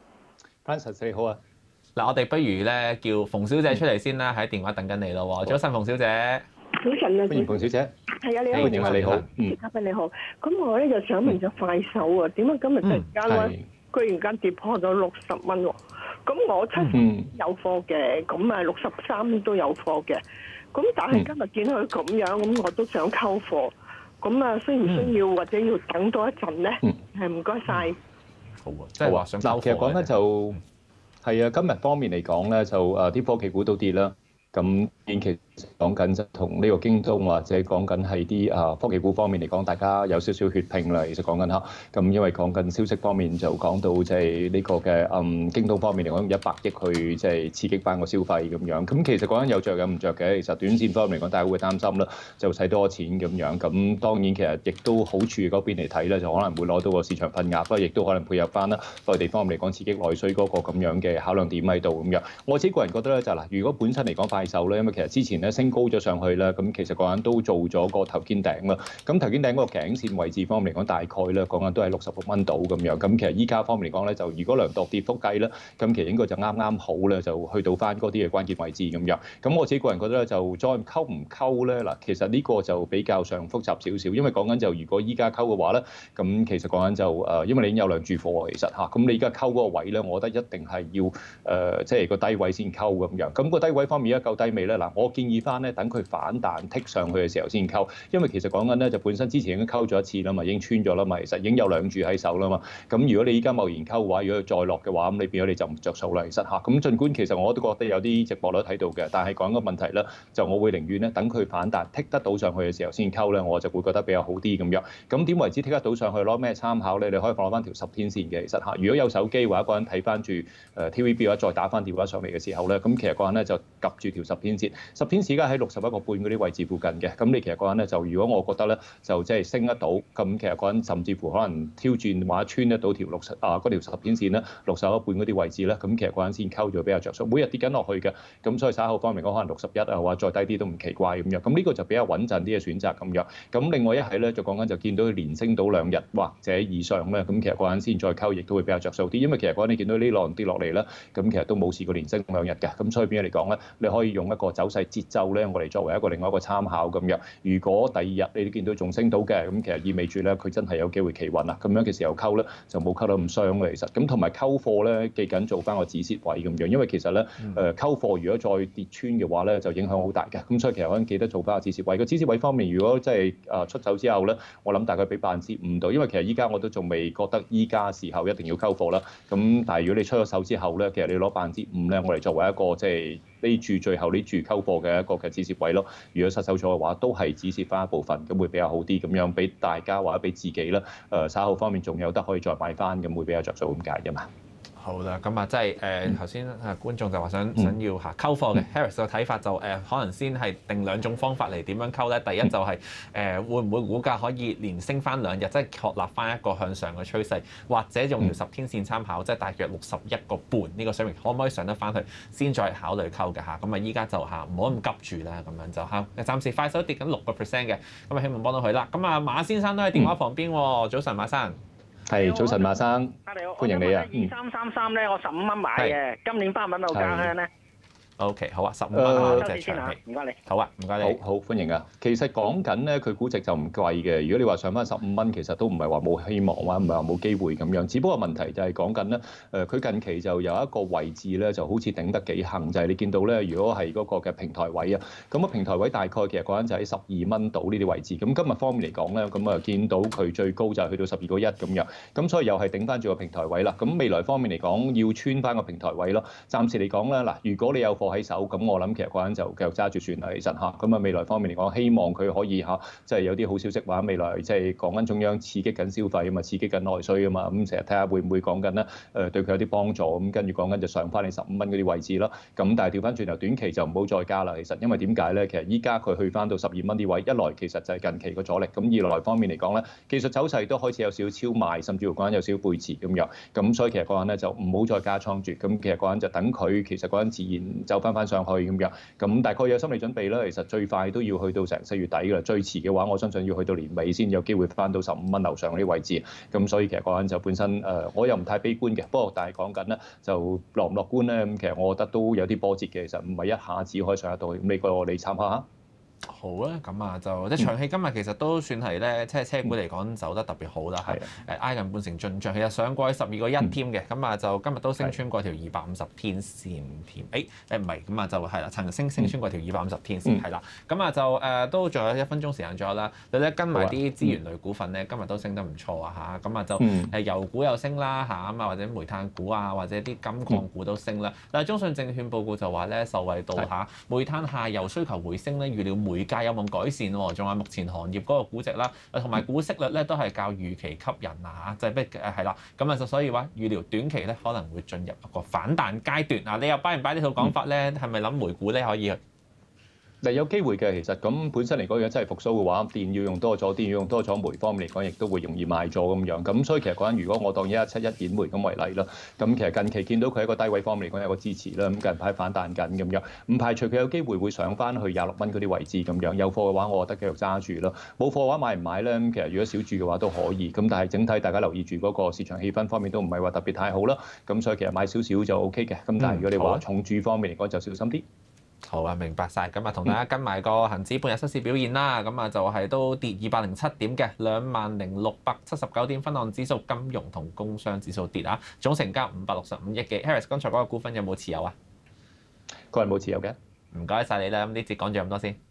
，Francis 你好啊。 嗱，我哋不如咧叫馮小姐出嚟先啦，喺電話等緊你咯喎。早晨，馮小姐。 早晨啊， 歡迎馮小姐。 係啊，你好。 歡迎啊，你好。 嘉賓你好。咁我咧就想問咗快手啊，點解今日突然間咧，居然間跌破咗60蚊喎？咁我70有貨嘅，咁啊63都有貨嘅。咁但係今日見佢咁樣，咁我都想溝貨。咁啊，需唔需要或者要等多一陣咧？係唔該晒。 好啊，即係話想溝貨。 其實講緊就係啊，今日方面嚟講咧，就啲科技股都跌啦。咁短期講緊就同呢個京東或者講緊係啲科技股方面嚟講，大家有少少血拼啦。其實講緊嚇，咁因為講緊消息方面就講到即係呢個嘅京東方面嚟講用100億去即係刺激翻個消費咁樣。咁其實講緊有着嘅唔着嘅，其實短線方面嚟講，大家會擔心啦，就使多錢咁樣。咁當然其實亦都好處嗰邊嚟睇咧，就可能會攞到個市場份額啦，亦都可能配合翻啦內地方面嚟講刺激內需嗰個咁樣嘅考量點喺度咁樣。我自己個人覺得咧就嗱，如果本身嚟講快手咧，因為其實之前咧升高咗上去啦，咁其實講緊都做咗個頭肩頂啦。咁頭肩頂嗰個頸線位置方面嚟講，大概咧講緊都係66蚊度咁樣。咁其實依家方面嚟講咧，就如果量度跌幅計啦，咁其實應該就啱啱好咧，就去到翻嗰啲嘅關鍵位置咁樣。咁我自己個人覺得咧，就再溝唔溝咧嗱，其實呢個就比較上複雜少少，因為講緊就如果依家溝嘅話咧，咁其實講緊就因為你已經有量住貨其實嚇，咁你依家溝嗰個位咧，我覺得一定係要即係個低位先溝咁樣。咁個低位方面而家夠低未咧？嗱， 嗱，我建議翻咧等佢反彈剔上去嘅時候先溝，因為其實講緊咧就本身之前已經溝咗一次啦嘛，已經穿咗啦嘛，其實已經有兩注喺手啦嘛。咁如果你依家貿然溝嘅話，如果佢再落嘅話，咁你變咗你就唔着數啦。其實嚇，咁儘管其實我都覺得有啲直播率睇到嘅，但係講個問題咧，就我會寧願咧等佢反彈剔得到上去嘅時候先溝咧，我就會覺得比較好啲咁樣。咁點為之剔得到上去攞咩參考咧？你可以放翻條10天線嘅，其實嚇。如果有手機或者一個人睇翻住TVB 或者再打翻電話上嚟嘅時候咧，咁其實個人咧就夾住條10天線，10天線而家喺61個半嗰啲位置附近嘅。咁你其實個人咧就如果我覺得咧就即係升得到，咁其實個人甚至乎可能挑戰或者穿得到條嗰條10天線咧，61個半嗰啲位置咧，咁其實個人先溝咗比較着數。每日跌緊落去嘅，咁所以稍後方面講可能61啊，或者再低啲都唔奇怪咁樣。咁呢個就比較穩陣啲嘅選擇咁樣。咁另外一係咧就講緊就見到佢連升到2日或者以上咧，咁其實個人先再溝亦都會比較着數啲，因為其實個人你見到呢浪跌落嚟咧，咁其實都冇試過連升2日嘅。咁所以變咗嚟講咧，你可以用一個走勢節奏咧，我哋作為另外一個參考咁樣。如果第2日你都見到仲升到嘅，咁其實意味住咧佢真係有機會企穩啦。咁樣嘅時候溝咧就冇溝到咁傷嘅其實。咁同埋溝貨咧記緊做翻個止蝕位咁樣，因為其實咧溝貨如果再跌穿嘅話咧就影響好大嘅。咁所以其實我記得做翻個止蝕位。個止蝕位方面，如果即係出手之後咧，我諗大概俾5%到，因為其實依家我都仲未覺得依家時候一定要溝貨啦。咁但係如果你出咗手之後咧，其實你攞5%咧，我哋作為一個即係呢注最後呢注溝貨嘅一個嘅止蝕位咯。如果失手咗嘅話，都係止蝕翻一部分，咁會比較好啲，咁樣俾大家或者俾自己啦。稍後方面仲有得可以再買翻，咁會比較着數咁解啫嘛。 好啦，咁啊，即係頭先觀眾就話想要溝貨嘅 Harris 嘅睇法就可能先係定2種方法嚟點樣溝咧。第一就係會唔會股價可以連升翻2日，即係確立翻一個向上嘅趨勢，或者用條10天線參考，即係大約61個半呢個水平，可唔可以上得翻去先再考慮溝嘅嚇？咁啊，依家就唔好咁急住啦，咁樣就暫時快手跌緊6%嘅，咁啊希望幫到佢啦。咁啊，馬先生都喺電話旁邊喎，早晨馬生。 係，早晨馬生， 你好， 歡迎你啊 ！2333咧，我15蚊買嘅，今年翻唔翻到家鄉咧？ O.K. 好啊，15蚊啊， 收市先嚇，唔該你。 好啊，唔該你。 好歡迎啊！其實講緊咧，佢估值就唔貴嘅。如果你話上翻15蚊，其實都唔係話冇希望或者唔係話冇機會咁樣。只不過問題就係講緊咧，佢近期就有一個位置咧，就好似頂得幾行，就係你見到咧，如果係嗰個嘅平台位啊，咁啊平台位大概其實嗰陣就喺12蚊度呢啲位置。咁今日方面嚟講咧，咁啊見到佢最高就係去到12個1咁樣。咁所以又係頂翻住個平台位啦。咁未來方面嚟講，要穿翻個平台位咯。暫時嚟講咧，嗱，如果你有貨喺手，咁我諗其實嗰陣就繼續揸住算啦。其實嚇，咁啊未來方面嚟講，希望佢可以嚇，即係有啲好消息話未來即係講緊中央刺激緊消費啊嘛，刺激緊內需啊嘛。咁成日睇下會唔會講緊咧對佢有啲幫助。咁跟住講緊就上翻你15蚊嗰啲位置咯。咁但係調翻轉頭短期就唔好再加啦。其實因為點解咧？其實依家佢去翻到12蚊啲位，一來其實就係近期個阻力，咁二來方面嚟講咧，技術走勢都開始有少少超賣，甚至乎講緊有少少背馳咁樣。咁所以其實嗰陣咧就唔好再加倉住。咁其實嗰陣就等佢其實嗰陣自然走翻上去咁樣。咁大概有心理準備啦。其實最快都要去到成4月底㗎啦。最遲嘅話，我相信要去到年尾先有機會翻到15蚊樓上嗰啲位置。咁所以其實嗰陣就本身我又唔太悲觀嘅。不過但係講緊咧就樂唔樂觀咧？咁其實我覺得都有啲波折嘅。其實唔係一下子可以上得到。咁呢個你參考下。 好啊，咁啊就即係長氣今日其實都算係咧，即係車股嚟講走得特別好啦，係挨近半成進帳，其實上過去12個1添嘅，咁啊就今日都升穿過條250天線添，唔係，咁啊就係啦，曾經升穿過條250天線係啦，咁啊就都仲有1分鐘時間左右啦，你咧跟埋啲資源類股份咧，今日都升得唔錯啊嚇，咁啊就油股又升啦嚇，咁啊或者煤炭股啊或者啲金礦股都升啦，但係中信證券報告就話咧受惠到嚇煤炭下游需求回升咧，預料煤價有望改善喎，仲有目前行業嗰個估值啦，同埋股息率咧都係較預期吸引啊嚇，就係係啦，咁啊就所以話預料短期咧可能會進入一個反彈階段啊，你又擺唔擺呢套講法咧？係咪諗煤股咧可以？ 嗱有機會嘅，其實咁本身嚟講，如果真係復甦嘅話，電要用多咗，電要用多咗，煤方面嚟講，亦都會容易賣咗咁樣。咁所以其實嗰陣，如果我當1171兗煤咁為例啦，咁其實近期見到佢喺個低位方面嚟講有個支持啦，咁近排反彈緊咁樣，唔排除佢有機會會上翻去26蚊嗰啲位置咁樣。有貨嘅話，我覺得繼續揸住咯；冇貨嘅話，買唔買咧？咁其實如果少注嘅話都可以。咁但係整體大家留意住嗰個市場氣氛方面都唔係話特別太好啦。咁所以其實買少少就 OK 嘅。咁但係如果你話重注方面嚟講就小心啲。 好啊，明白晒。咁啊，同大家跟埋個恆指半日收市表現啦。咁啊，就係都跌207點嘅，20,679點。分項指數、金融同工商指數跌啊。總成交565億嘅。Harris 剛才嗰個股份有冇持有啊？ 個人冇持有嘅。 唔該晒你啦，咁呢節講咗咁多先。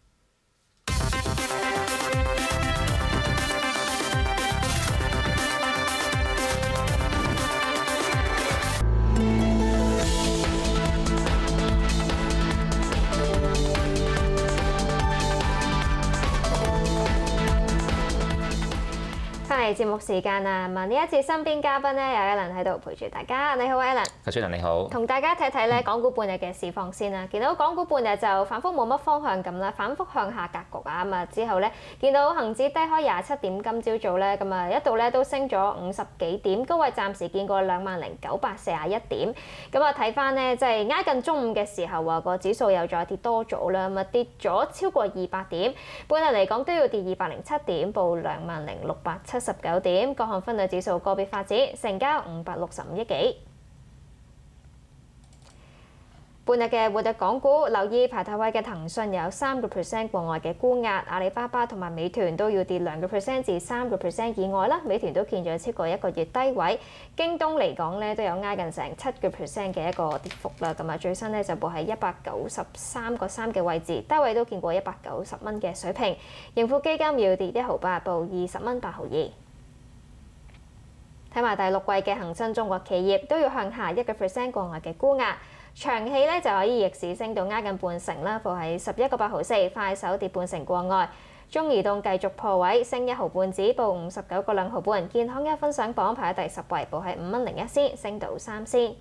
翻嚟節目時間啊，問呢一節身邊嘉賓咧有 Alan 喺度陪住大家。你好 ，Alan。 阿朱能你好。 同大家睇睇咧港股半日嘅市況先啦。見到港股半日就反覆冇乜方向咁啦，反覆向下格局啊。咁啊之後咧見到恆指低開27點，今朝早咧咁啊一度咧都升咗50幾點，高位暫時見過20,941點。咁啊睇翻咧即係挨近中午嘅時候啊，個指數又再跌多咗啦，咁啊跌咗超過200點。半日嚟講都要跌207點，報20,679點。各項分類指數個別發展，成交565億幾。半日嘅活躍港股，留意排頭位嘅騰訊有3% 過外嘅沽壓，阿里巴巴同埋美團都要跌2% 至3% 以外啦。美團都見咗超過1個月低位，京東嚟講咧都有挨近成7% 嘅一個跌幅啦。咁啊最新咧就報喺193個3嘅位置，低位都見過190蚊嘅水平。盈富基金要跌1毫8，報20蚊8毫2。睇埋第6季嘅恒生中國企業都要向下1% 過外嘅沽壓。長氣咧就可以逆市升到挨近半成啦，報喺11個8毫4，快手跌半成過外。中移動繼續破位，升1毫半子，報59個2毫半。健康一分上榜排喺第10位，報喺5蚊01仙，升到3仙。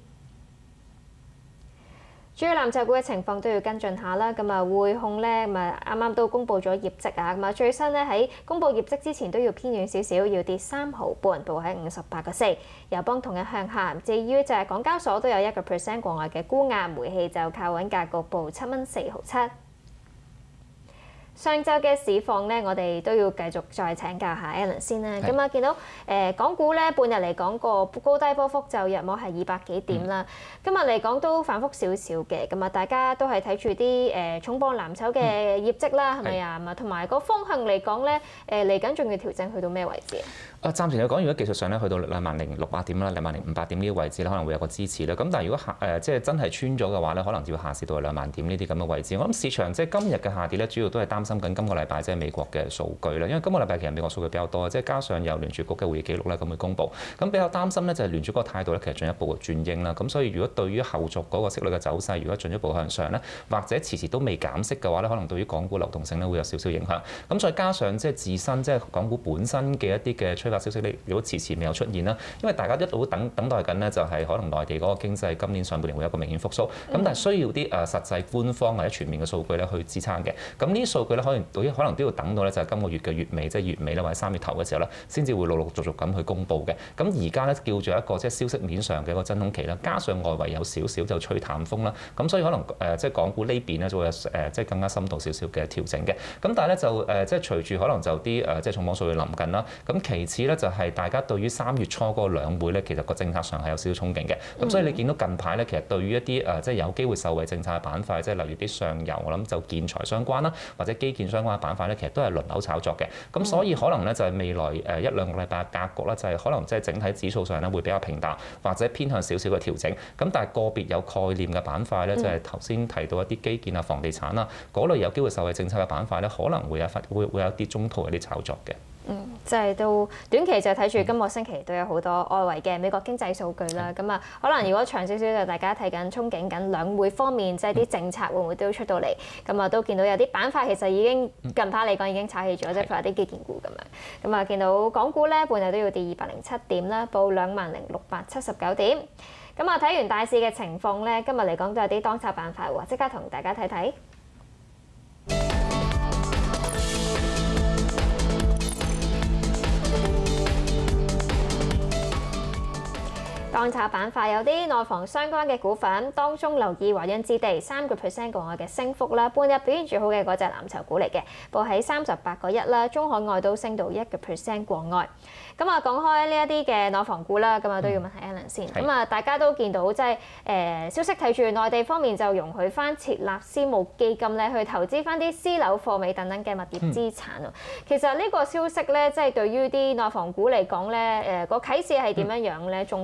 主要藍籌股嘅情況都要跟進下啦。咁啊，匯控咧咁啊啱啱都公布咗業績啊。咁啊，最新咧喺公布業績之前都要偏軟少少，要跌3毫半，報喺58個4。友邦同日向下。至於就係港交所都有1% 過外嘅沽壓，煤氣就靠穩格局，報7蚊4毫7。上晝嘅市況咧，我哋都要繼續再請教下 Alan 先啦。咁啊，見到港股咧半日嚟講個高低波幅就約莫係200幾點啦。今日嚟講都反覆少少嘅，咁啊大家都係睇住啲重磅藍籌嘅業績啦，係咪啊？咁啊同埋個方向嚟講咧，嚟緊仲要調整去到咩位置啊？ 暫時嚟講，如果技術上咧去到20,600點啦、20,500點呢啲位置咧，可能會有個支持啦。咁但係如果即係真係穿咗嘅話咧，可能要下試到20,000點呢啲咁嘅位置。我諗市場即係今日嘅下跌咧，主要都係擔心緊今個禮拜即係美國嘅數據啦。因為今個禮拜其實美國數據比較多，即係加上有聯儲局嘅會議記錄咧咁去公佈，咁比較擔心咧就係聯儲嗰個態度咧其實進一步嘅轉鷹啦。咁所以如果對於後續嗰個息率嘅走勢，如果進一步向上咧，或者遲遲都未減息嘅話咧，可能對於港股流動性咧會有少少影響。咁再加上即係自身即係港股本身嘅一啲嘅催化消息咧，如果遲遲未有出現啦，因為大家一路等待緊呢，就係可能內地嗰個經濟今年上半年會有一個明顯復甦，咁但係需要啲實際官方或者全面嘅數據咧去支撐嘅。咁呢啲數據咧可能都要等到咧就係今個月嘅月尾，即係月尾啦或者3月頭嘅時候咧，先至會陸陸續續咁去公佈嘅。咁而家咧叫做一個即係消息面上嘅一個真空期啦，加上外圍有少少就吹淡風啦，咁所以可能即係港股呢邊咧就會有即係更加深度少少嘅調整嘅。咁但係咧就即係隨住可能就啲即係重磅數據臨近啦，咁其次咧就係大家對於3月初嗰個兩會咧，其實個政策上係有少少憧憬嘅。咁所以你見到近排咧，其實對於一啲即係有機會受惠政策嘅板塊，即係例如啲上游，我諗就建材相關啦，或者基建相關嘅板塊咧，其實都係輪流炒作嘅。咁所以可能咧就係未來1-2個禮拜嘅格局咧，就係可能即係整體指數上咧會比較平淡，或者偏向少少嘅調整。咁但係個別有概念嘅板塊咧，就係頭先提到一啲基建啊、房地產啦嗰類有機會受惠政策嘅板塊咧，可能會有一啲中途有啲炒作嘅。 即係到短期就睇住今個星期都有好多外圍嘅美國經濟數據啦。咁啊，可能如果長少少就大家睇緊憧憬緊兩會方面，即係啲政策會唔會都出到嚟？咁啊，都見到有啲板塊其實已經近排嚟講已經炒起咗，即係譬如話啲基建股咁樣。咁啊，見到港股咧半日都要跌207點啦，報20,679點。咁啊，睇完大市嘅情況咧，今日嚟講都有啲當炒板塊喎，即刻同大家睇睇。當炒板塊有啲內房相關嘅股份，當中留意華潤置地3% 個外嘅升幅啦，半日表現最好嘅嗰隻藍籌股嚟嘅，報喺38個1啦，中海外都升到1% 過外。咁啊，講開呢一啲嘅內房股啦，咁啊都要問下 Alan 先。咁啊，大家都見到即係消息睇住內地方面就容許翻設立私募基金咧，去投資翻啲私樓、貨尾等等嘅物業資產啊。其實呢個消息咧，即係對於啲內房股嚟講咧，個啟示係點樣樣咧？仲幫到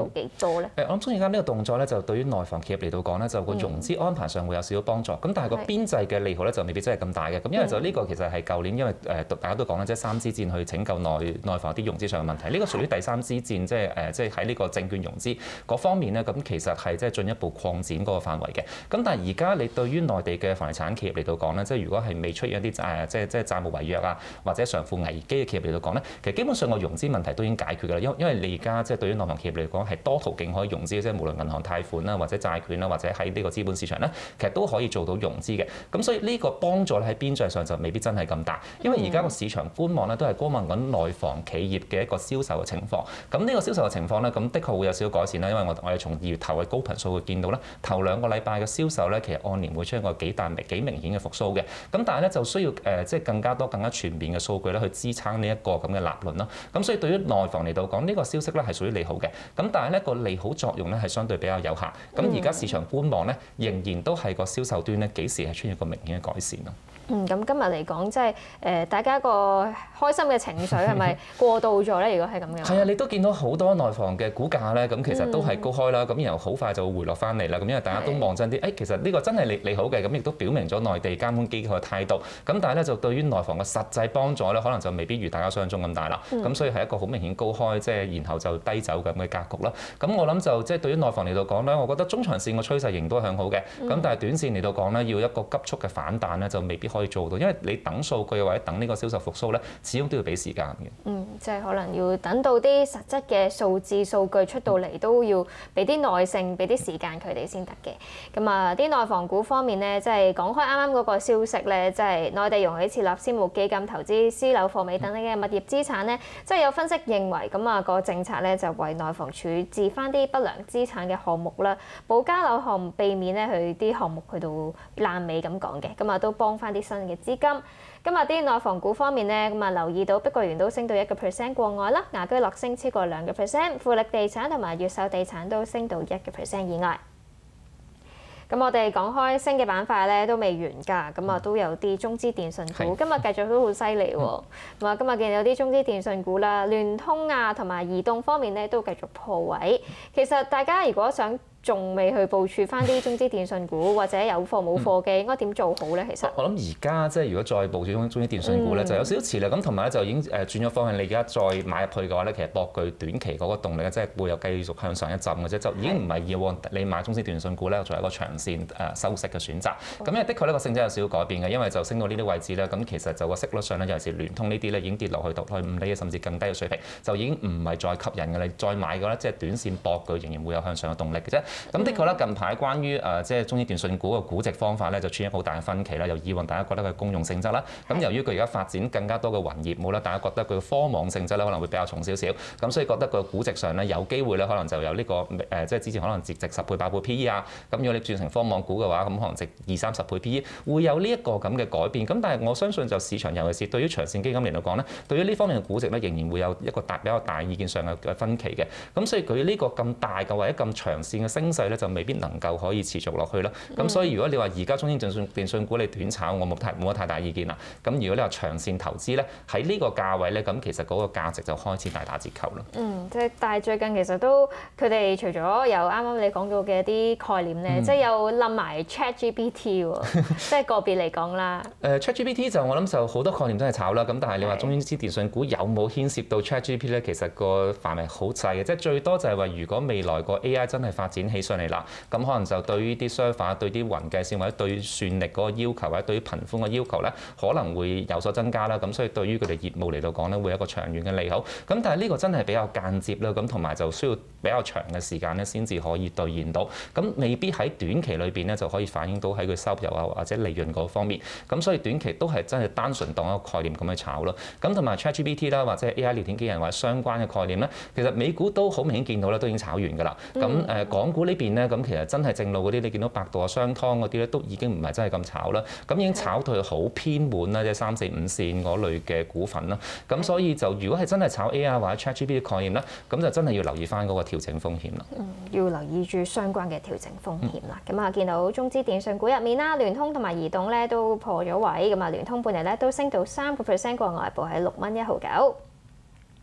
幾多咧？ 我諗中證監呢個動作咧，就對於內房企業嚟到講咧，就個融資安排上會有少少幫助。咁但係個邊際嘅利好咧，就未必真係咁大嘅。咁因為就呢個其實係舊年因為大家都講啦，即係三支箭去拯救內房啲融資上嘅問題。呢個屬於第三支箭，即係喺呢個證券融資嗰方面咧，咁其實係即係進一步擴展嗰個範圍嘅。咁但係而家你對於內地嘅房地產企業嚟到講咧，即係如果係未出現一啲即係債務違約啊，或者償付危機嘅企業嚟到講咧，其實基本上個融資問題都已經解決㗎啦。因為你而家即係對於內房企業嚟講係多途徑可以融資，即係無論銀行貸款啦，或者債券啦，或者喺呢個資本市場咧，其實都可以做到融資嘅。咁所以呢個幫助咧喺邊際上就未必真係咁大，因為而家個市場觀望咧都係觀望緊內房企業嘅一個銷售嘅情況。咁呢個銷售嘅情況咧，咁的確會有少少改善啦。因為我哋從2月頭嘅高頻數據見到咧，頭2個禮拜嘅銷售咧，其實按年會出現個幾明顯嘅復甦嘅。咁但係咧就需要即係更加多、更加全面嘅數據咧去支撐呢一個咁嘅立論咯。咁所以對於內房嚟到講，呢個消息咧係屬於利好嘅。咁但係咧個利好作用咧係相對比較有限。咁而家市場觀望咧，仍然都係個銷售端咧幾時係出現一個明顯嘅改善咯。 咁今日嚟講，即係大家個開心嘅情緒係咪過度咗咧？如果係咁樣， 係啊，你都見到好多內房嘅股價咧，咁其實都係高開啦，咁然後好快就會回落翻嚟啦。咁因為大家都望真啲，其實呢個真係利好嘅，咁亦都表明咗內地監管機構嘅態度。咁但係咧就對於內房嘅實際幫助咧，可能就未必如大家想象中咁大啦。咁所以係一個好明顯高開，即係然後就低走咁嘅格局啦。咁我諗就即係對於內房嚟到講咧，我覺得中長線個趨勢仍都向好嘅。咁但係短線嚟到講咧，要一個急速嘅反彈咧，就未必可以做到，因為你等數據或者等呢個銷售復甦咧，始終都要俾時間嘅。 即係可能要等到啲實質嘅數字數據出到嚟，都要俾啲耐性，俾啲時間佢哋先得嘅。咁啊，啲內房股方面咧，即係講開啱啱嗰個消息咧，即係內地容許設立私募基金投資私樓貨尾等嘅物業資產咧，即係有分析認為咁啊個政策咧就為內房處置翻啲不良資產嘅項目啦，保交樓項目，避免咧佢啲項目去到爛尾咁講嘅，咁啊都幫翻啲新嘅資金。今日啲內房股方面咧，咁啊留意到碧桂園都升到1%過外啦，雅居樂升超過2%，富力地產同埋越秀地產都升到1%以外。咁我哋講開升嘅板塊咧都未完㗎，咁啊都有啲中資電訊股，今日繼續都好犀利喎。咁啊今日見有啲中資電訊股啦，聯通啊同埋移動方面咧都繼續破位。其實大家如果想仲未去部署翻啲中資電訊股，或者有貨冇貨嘅，應該點做好咧？其實我諗而家即係如果再部署中資電訊股咧，就有少少遲啦。咁同埋咧就已經轉咗方向。你而家再買入去嘅話咧，其實博佢短期嗰個動力咧，即係會有繼續向上一浸嘅啫。就已經唔係以往你買中資電訊股咧，作為一個長線收息嘅選擇。咁因為的確呢個性質有少少改變嘅，因為就升到呢啲位置咧，咁其實就個息率上咧，尤其是聯通呢啲咧已經跌落去到5厘甚至更低嘅水平，就已經唔係再吸引嘅。你再買嘅話咧，即係短線博佢仍然會有向上嘅動力嘅啫。咁的確咧，近排關於即係中資電訊股嘅估值方法咧，就出現好大嘅分歧啦。由以往大家覺得佢公用性質啦，咁由於佢而家發展更加多嘅雲業務啦，大家覺得佢嘅科網性質咧可能會比較重少少，咁所以覺得個估值上咧有機會咧可能就有呢個即係之前可能值10倍、8倍 PE 啊，咁如果你轉成科網股嘅話，咁可能值20-30倍 PE， 會有呢一個咁嘅改變。咁但係我相信就市場尤其是對於長線基金嚟講咧，對於呢方面嘅估值咧仍然會有一個比較大意見上嘅分歧嘅。咁所以佢呢個咁大嘅或者咁長線嘅升勢咧，就未必能夠可以持續落去啦。咁所以如果你話而家中資電訊股你短炒，我冇乜太大意見啦。咁如果你話長線投資咧，喺呢個價位咧，咁其實嗰個價值就開始大打折扣啦。 即係但係最近其實都佢哋除咗有啱啱你講到嘅一啲概念咧，即係有冧埋 ChatGPT 喎，即係個別嚟講啦。 ChatGPT 就我諗就好多概念都係炒啦。咁但係你話中資電訊股有冇牽涉到 ChatGPT 咧？其實個範圍好細嘅，即係最多就係話如果未來個 AI 真係發展起上嚟啦，咁可能就對於啲 server、對啲雲計算或者對算力嗰個要求或者對於頻寬嘅要求咧，可能會有所增加啦。咁所以對於佢哋業務嚟到講咧，會有一個長遠嘅利好。咁但係呢個真係比較間接啦，咁同埋就需要比較長嘅時間咧，先至可以兌現到。咁未必喺短期裏邊咧就可以反映到喺佢收入啊或者利潤嗰方面。咁所以短期都係真係單純當一個概念咁去炒咯。咁同埋 ChatGPT 啦或者 AI 聊天機器人或者相關嘅概念咧，其實美股都好明顯見到咧，都已經炒完㗎啦。咁港股呢邊咧，咁其實真係正路嗰啲，你見到百度啊、商湯嗰啲咧，都已經唔係真係咁炒啦。咁已經炒到好偏門啦，即係3、4、5線嗰類嘅股份啦。咁所以就如果係真係炒 AI 或者 ChatGPT 概念咧，咁就真係要留意翻嗰個調整風險啦。 要留意住相關嘅調整風險啦。咁啊，見到中資電訊股入面啦，聯通同埋移動咧都破咗位，咁啊聯通半日咧都升到3% 過外，報喺6.159。咁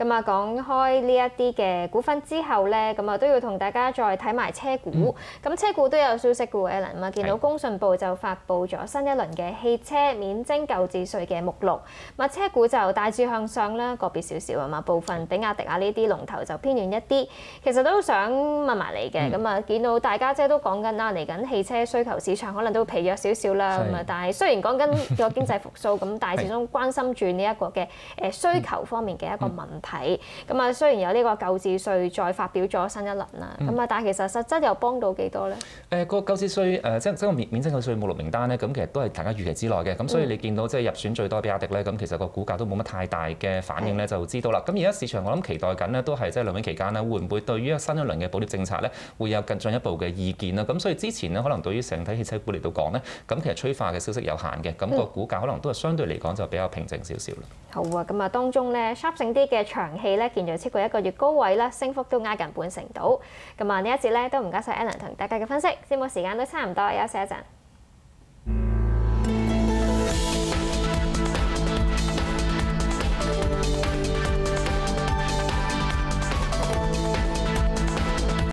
咁啊，講開呢一啲嘅股份之後咧，咁啊都要同大家再睇埋車股。咁車股都有消息嘅喎 ，Alan 咁啊，見到工信部就發布咗新一輪嘅汽車免徵購置稅嘅目錄。咁啊，車股就大致向上啦，個別少少啊嘛，部分比亞迪啊呢啲龍頭就偏軟一啲。其實都想問埋你嘅，咁啊見到大家即係都講緊啦，嚟緊汽車需求市場可能都疲弱少少啦。咁啊，但係雖然講緊個經濟復甦，咁但係始終關心住呢一個嘅需求方面嘅一個問題。咁啊，雖然有呢個購置稅再發表咗新一輪啦，咁啊，但係其實實質又幫到幾多咧？ 個購置稅即係個免徵購稅目錄名單咧，咁其實都係大家預期之內嘅。咁所以你見到即係入選最多比亞迪咧，咁其實個股價都冇乜太大嘅反應咧，就知道啦。咁而家市場我諗期待緊咧，都係即係兩會期間咧，會唔會對於新一輪嘅補貼政策咧，會有更進一步嘅意見啦？咁所以之前咧，可能對於成體汽車股嚟到講咧，咁其實催化嘅消息有限嘅，咁個股價可能都係相對嚟講就比較平靜少少啦。 好啊，咁啊當中咧 sharp 性啲嘅長氣咧，見咗超過1個月高位啦，升幅都挨近半成度。咁啊呢一節咧都唔該晒 Alan 同大家嘅分析，節目時間都差唔多，休息一陣。